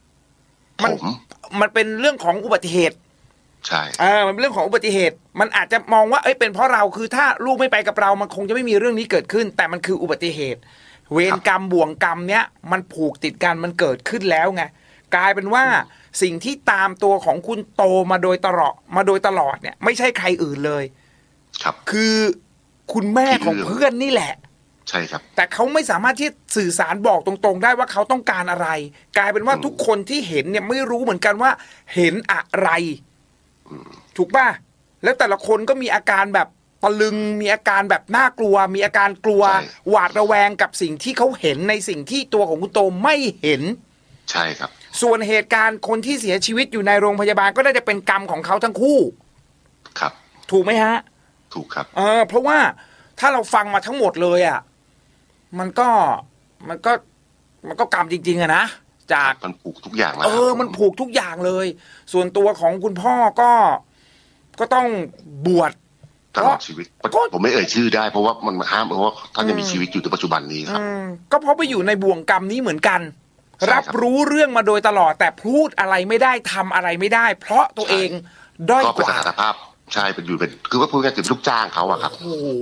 A: มันเป็นเรื่องของอุบัติเหตุ
B: ใช่
A: มันเป็นเรื่องของอุบัติเหตุมันอาจจะมองว่าเป็นเพราะเราคือถ้าลูกไม่ไปกับเรามันคงจะไม่มีเรื่องนี้เกิดขึ้นแต่มันคืออุบัติเหตุเวรกรรมบ่วงกรรมเนี้ยมันผูกติดกันมันเกิดขึ้นแล้วไงกลายเป็นว่าสิ่งที่ตามตัวของคุณโตมาโดยตลอดเนี่ยไม่ใช่ใครอื่นเลย
B: ครับ
A: คือคุณแม่ของเพื่อนนี่แหละ
B: ใช่ครับ
A: แต่เขาไม่สามารถที่สื่อสารบอกตรงๆได้ว่าเขาต้องการอะไรกลายเป็นว่าทุกคนที่เห็นเนี่ยไม่รู้เหมือนกันว่าเห็นอะไรถูกป่ะแล้วแต่ละคนก็มีอาการแบบตะลึงมีอาการแบบน่ากลัวมีอาการกลัวหวาดระแวงกับสิ่งที่เขาเห็นในสิ่งที่ตัวของคุณโตไม่เห็น
B: ใช่ครับ
A: ส่วนเหตุการณ์คนที่เสียชีวิตอยู่ในโรงพยาบาลก็น่าจะเป็นกรรมของเขาทั้งคู่
B: ครับ
A: ถูกไหมฮะ
B: ถูกครับ
A: เพราะว่าถ้าเราฟังมาทั้งหมดเลยอ่ะมันก็กรรมจริงๆอะนะจาก
B: มันผูกทุกอย่าง
A: มันผูกทุกอย่างเลยส่วนตัวของคุณพ่อก็ต้องบวช
B: ตลอดชีวิตผมไม่เอ่ยชื่อได้เพราะว่ามันห้ามเพราะว่าท่านยังมีชีวิตอยู่ในปัจจุบันนี้ครับ
A: ก็เพราะไปอยู่ในบ่วงกรรมนี้เหมือนกันรับรู้เรื่องมาโดยตลอดแต่พูดอะไรไม่ได้ทำอะไรไม่ได้เพราะตัวเองด้อยกว่า
B: สถานภาพใช่เป็นอยู่เป็นคือว่าพูดง่ายๆคือลูกจ้างเขาอะครับ
A: โอ้โห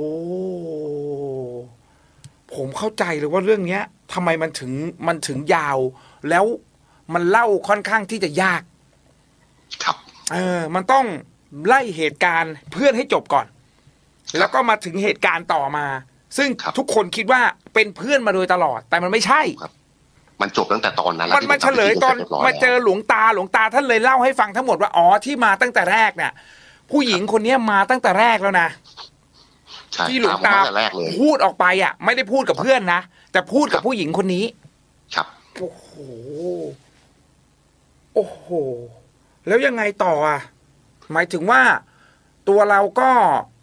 A: ผมเข้าใจเลยว่าเรื่องเนี้ยทำไมมันถึงยาวแล้วมันเล่าค่อนข้างที่จะยาก
B: ครับ
A: มันต้องไล่เหตุการณ์เพื่อนให้จบก่อนแล้วก็มาถึงเหตุการณ์ต่อมาซึ่งทุกคนคิดว่าเป็นเพื่อนมาโดยตลอดแต่มันไม่ใช่
B: มันจบตั้งแต่ตอนนั้น
A: มันมาเฉลยตอนมาเจอหลวงตาท่านเลยเล่าให้ฟังทั้งหมดว่าที่มาตั้งแต่แรกเนี่ยผู้หญิงคนนี้มาตั้งแต่แรกแล้วนะที่หลวงตาพูดออกไปไม่ได้พูดกับเพื่อนนะแต่พูดกับผู้หญิงคนนี้
B: ครับ
A: โอ้โหแล้วยังไงต่อหมายถึงว่าตัวเราก็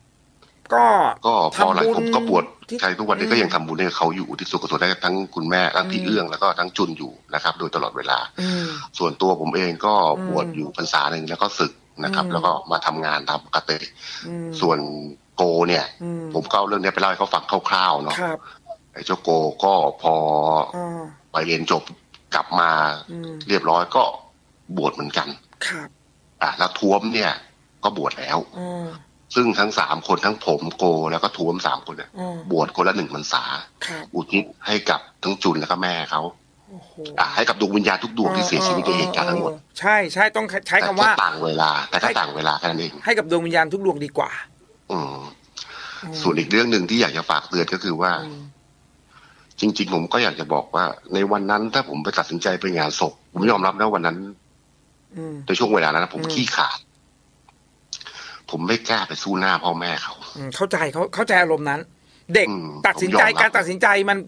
B: พอหลายผมก็บวชใช่ทุกวันนี้ก็ยังทำบุญให้เขาอยู่ที่สุขสุขได้ทั้งคุณแม่ทั้งพี่เอื้องแล้วก็ทั้งจุนอยู่นะครับโดยตลอดเวลาส่วนตัวผมเองก็บวชอยู่พรรษาหนึ่งแล้วก็ศึกนะครับแล้วก็มาทำงานตามปกติส่วนโกเนี่ยผมก็เอาเรื่องนี้ไปเล่าให้เขาฟังคร่าวๆเนาะไอ้เจ้าโกก็พอไปเรียนจบกลับมาเรียบร้อยก็บวชเหมือนกันแล้วท้วมเนี่ยก็บวชแล้วซึ่งทั้ง3 คนทั้งผมโกแล้วก็ท้วม3 คนเนี่ยบวชคนละ1 พรรษาอุทิศให้กับทั้งจุนแล้วก็แม่เขาให้กับดวงวิญญาณทุกดวงที่เสียชีวิตในเหตุการณ์ทั้งหมด
A: ใช่ต้องใช้คำว่า
B: ต่างเวลาแต่ก็ต่างเวลาแค่นั้นเอง
A: ให้กับดวงวิญญาณทุกดวงดีกว่า
B: ส่วนอีกเรื่องหนึ่งที่อยากจะฝากเตือนก็คือว่าจริงๆผมก็อยากจะบอกว่าในวันนั้นถ้าผมไปตัดสินใจไปงานศพผมยอมรับนะวันนั้นในช่วงเวลานั้นผมขี้ขาดผมไม่กล้าไปสู้หน้าพ่อแม่เขา
A: เข้าใจอารมณ์นั้นเด็กตัดสินใจการตัดสินใจมัน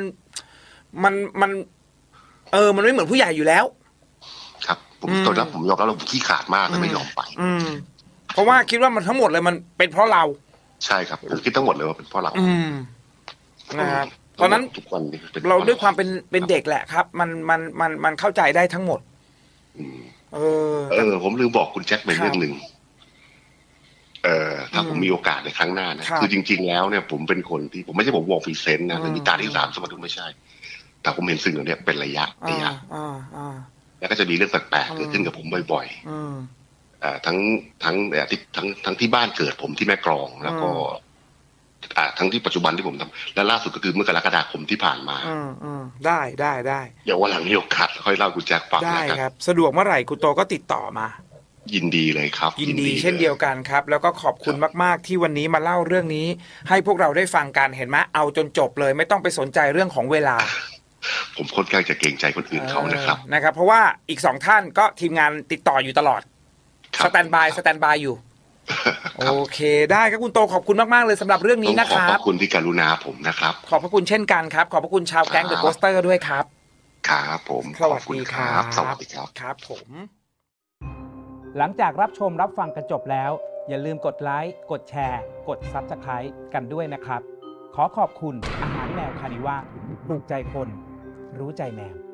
A: ไม่เหมือนผู้ใหญ่อยู่แล้ว
B: ครับผมตอนนั้นผมยอมรับว่าผมขี้ขาดมากเลยไม่ยอมไป
A: เพราะว่าคิดว่ามันทั้งหมดเลยมันเป็นเพราะเรา
B: ใช่ครับผมคิดทั้งหมดเลยว่าเป็นเพราะเรา
A: นะครับตอนนั้นเราด้วยความเป็นเด็กแหละครับมันเข้าใจได้ทั้งหมด
B: ผมลืมบอกคุณแจ็คไปเรื่องหนึ่งถ้าผมมีโอกาสในครั้งหน้านะคือจริงๆแล้วเนี่ยผมเป็นคนที่ผมไม่ใช่ผมวอลฟีเซนต์นะหรือมีตาที่3สมดุลไม่ใช่แต่ผมเห็นสิ่งเหล่านี้เป็นระยะแล้วก็จะมีเรื่องแปลกๆเกิดขึ้นกับผมบ่อยทั้งที่บ้านเกิดผมที่แม่กลองแล้วก็ทั้งที่ปัจจุบันที่ผมทำและล่าสุดก็คือเมื่อกรกฎาคมที่ผ่านมา
A: ได้
B: เดี๋ยววันหลังมีโอกาสค่อยเล่าคุณแจ็คฟัง
A: ได้ครับสะดวกเมื่อไหร่คุณโตก็ติดต่อมา
B: ยินดีเลยครับ
A: ยินดีเช่นเดียวกันครับแล้วก็ขอบคุณมากๆที่วันนี้มาเล่าเรื่องนี้ให้พวกเราได้ฟังกันเห็นไหมเอาจนจบเลยไม่ต้องไปสนใจเรื่องของเวลา
B: ผมค่อนข้างจะเกรงใจคนอื่นเขา
A: นะครับเพราะว่าอีก2ท่านก็ทีมงานติดต่ออยู่ตลอดสแตนบายอยู่โอเคได้ครับคุณโตขอบคุณมากๆเลยสำหรับเรื่องนี้นะครับ
B: ขอบคุณที่กรุณาผมนะครับ
A: ขอบพระคุณเช่นกันครับขอบพระคุณชาวแก๊งเดอะโปสเตอร์ด้วยครับ
B: ครับผม
A: สวัสดีครับ
B: สวัสดีครับ
A: ครับผมหลังจากรับชมรับฟังกันจบแล้วอย่าลืมกดไลค์กดแชร์กด Subscribe กันด้วยนะครับขอขอบคุณอาหารแมวคานิว่าถูกใจคนรู้ใจแมว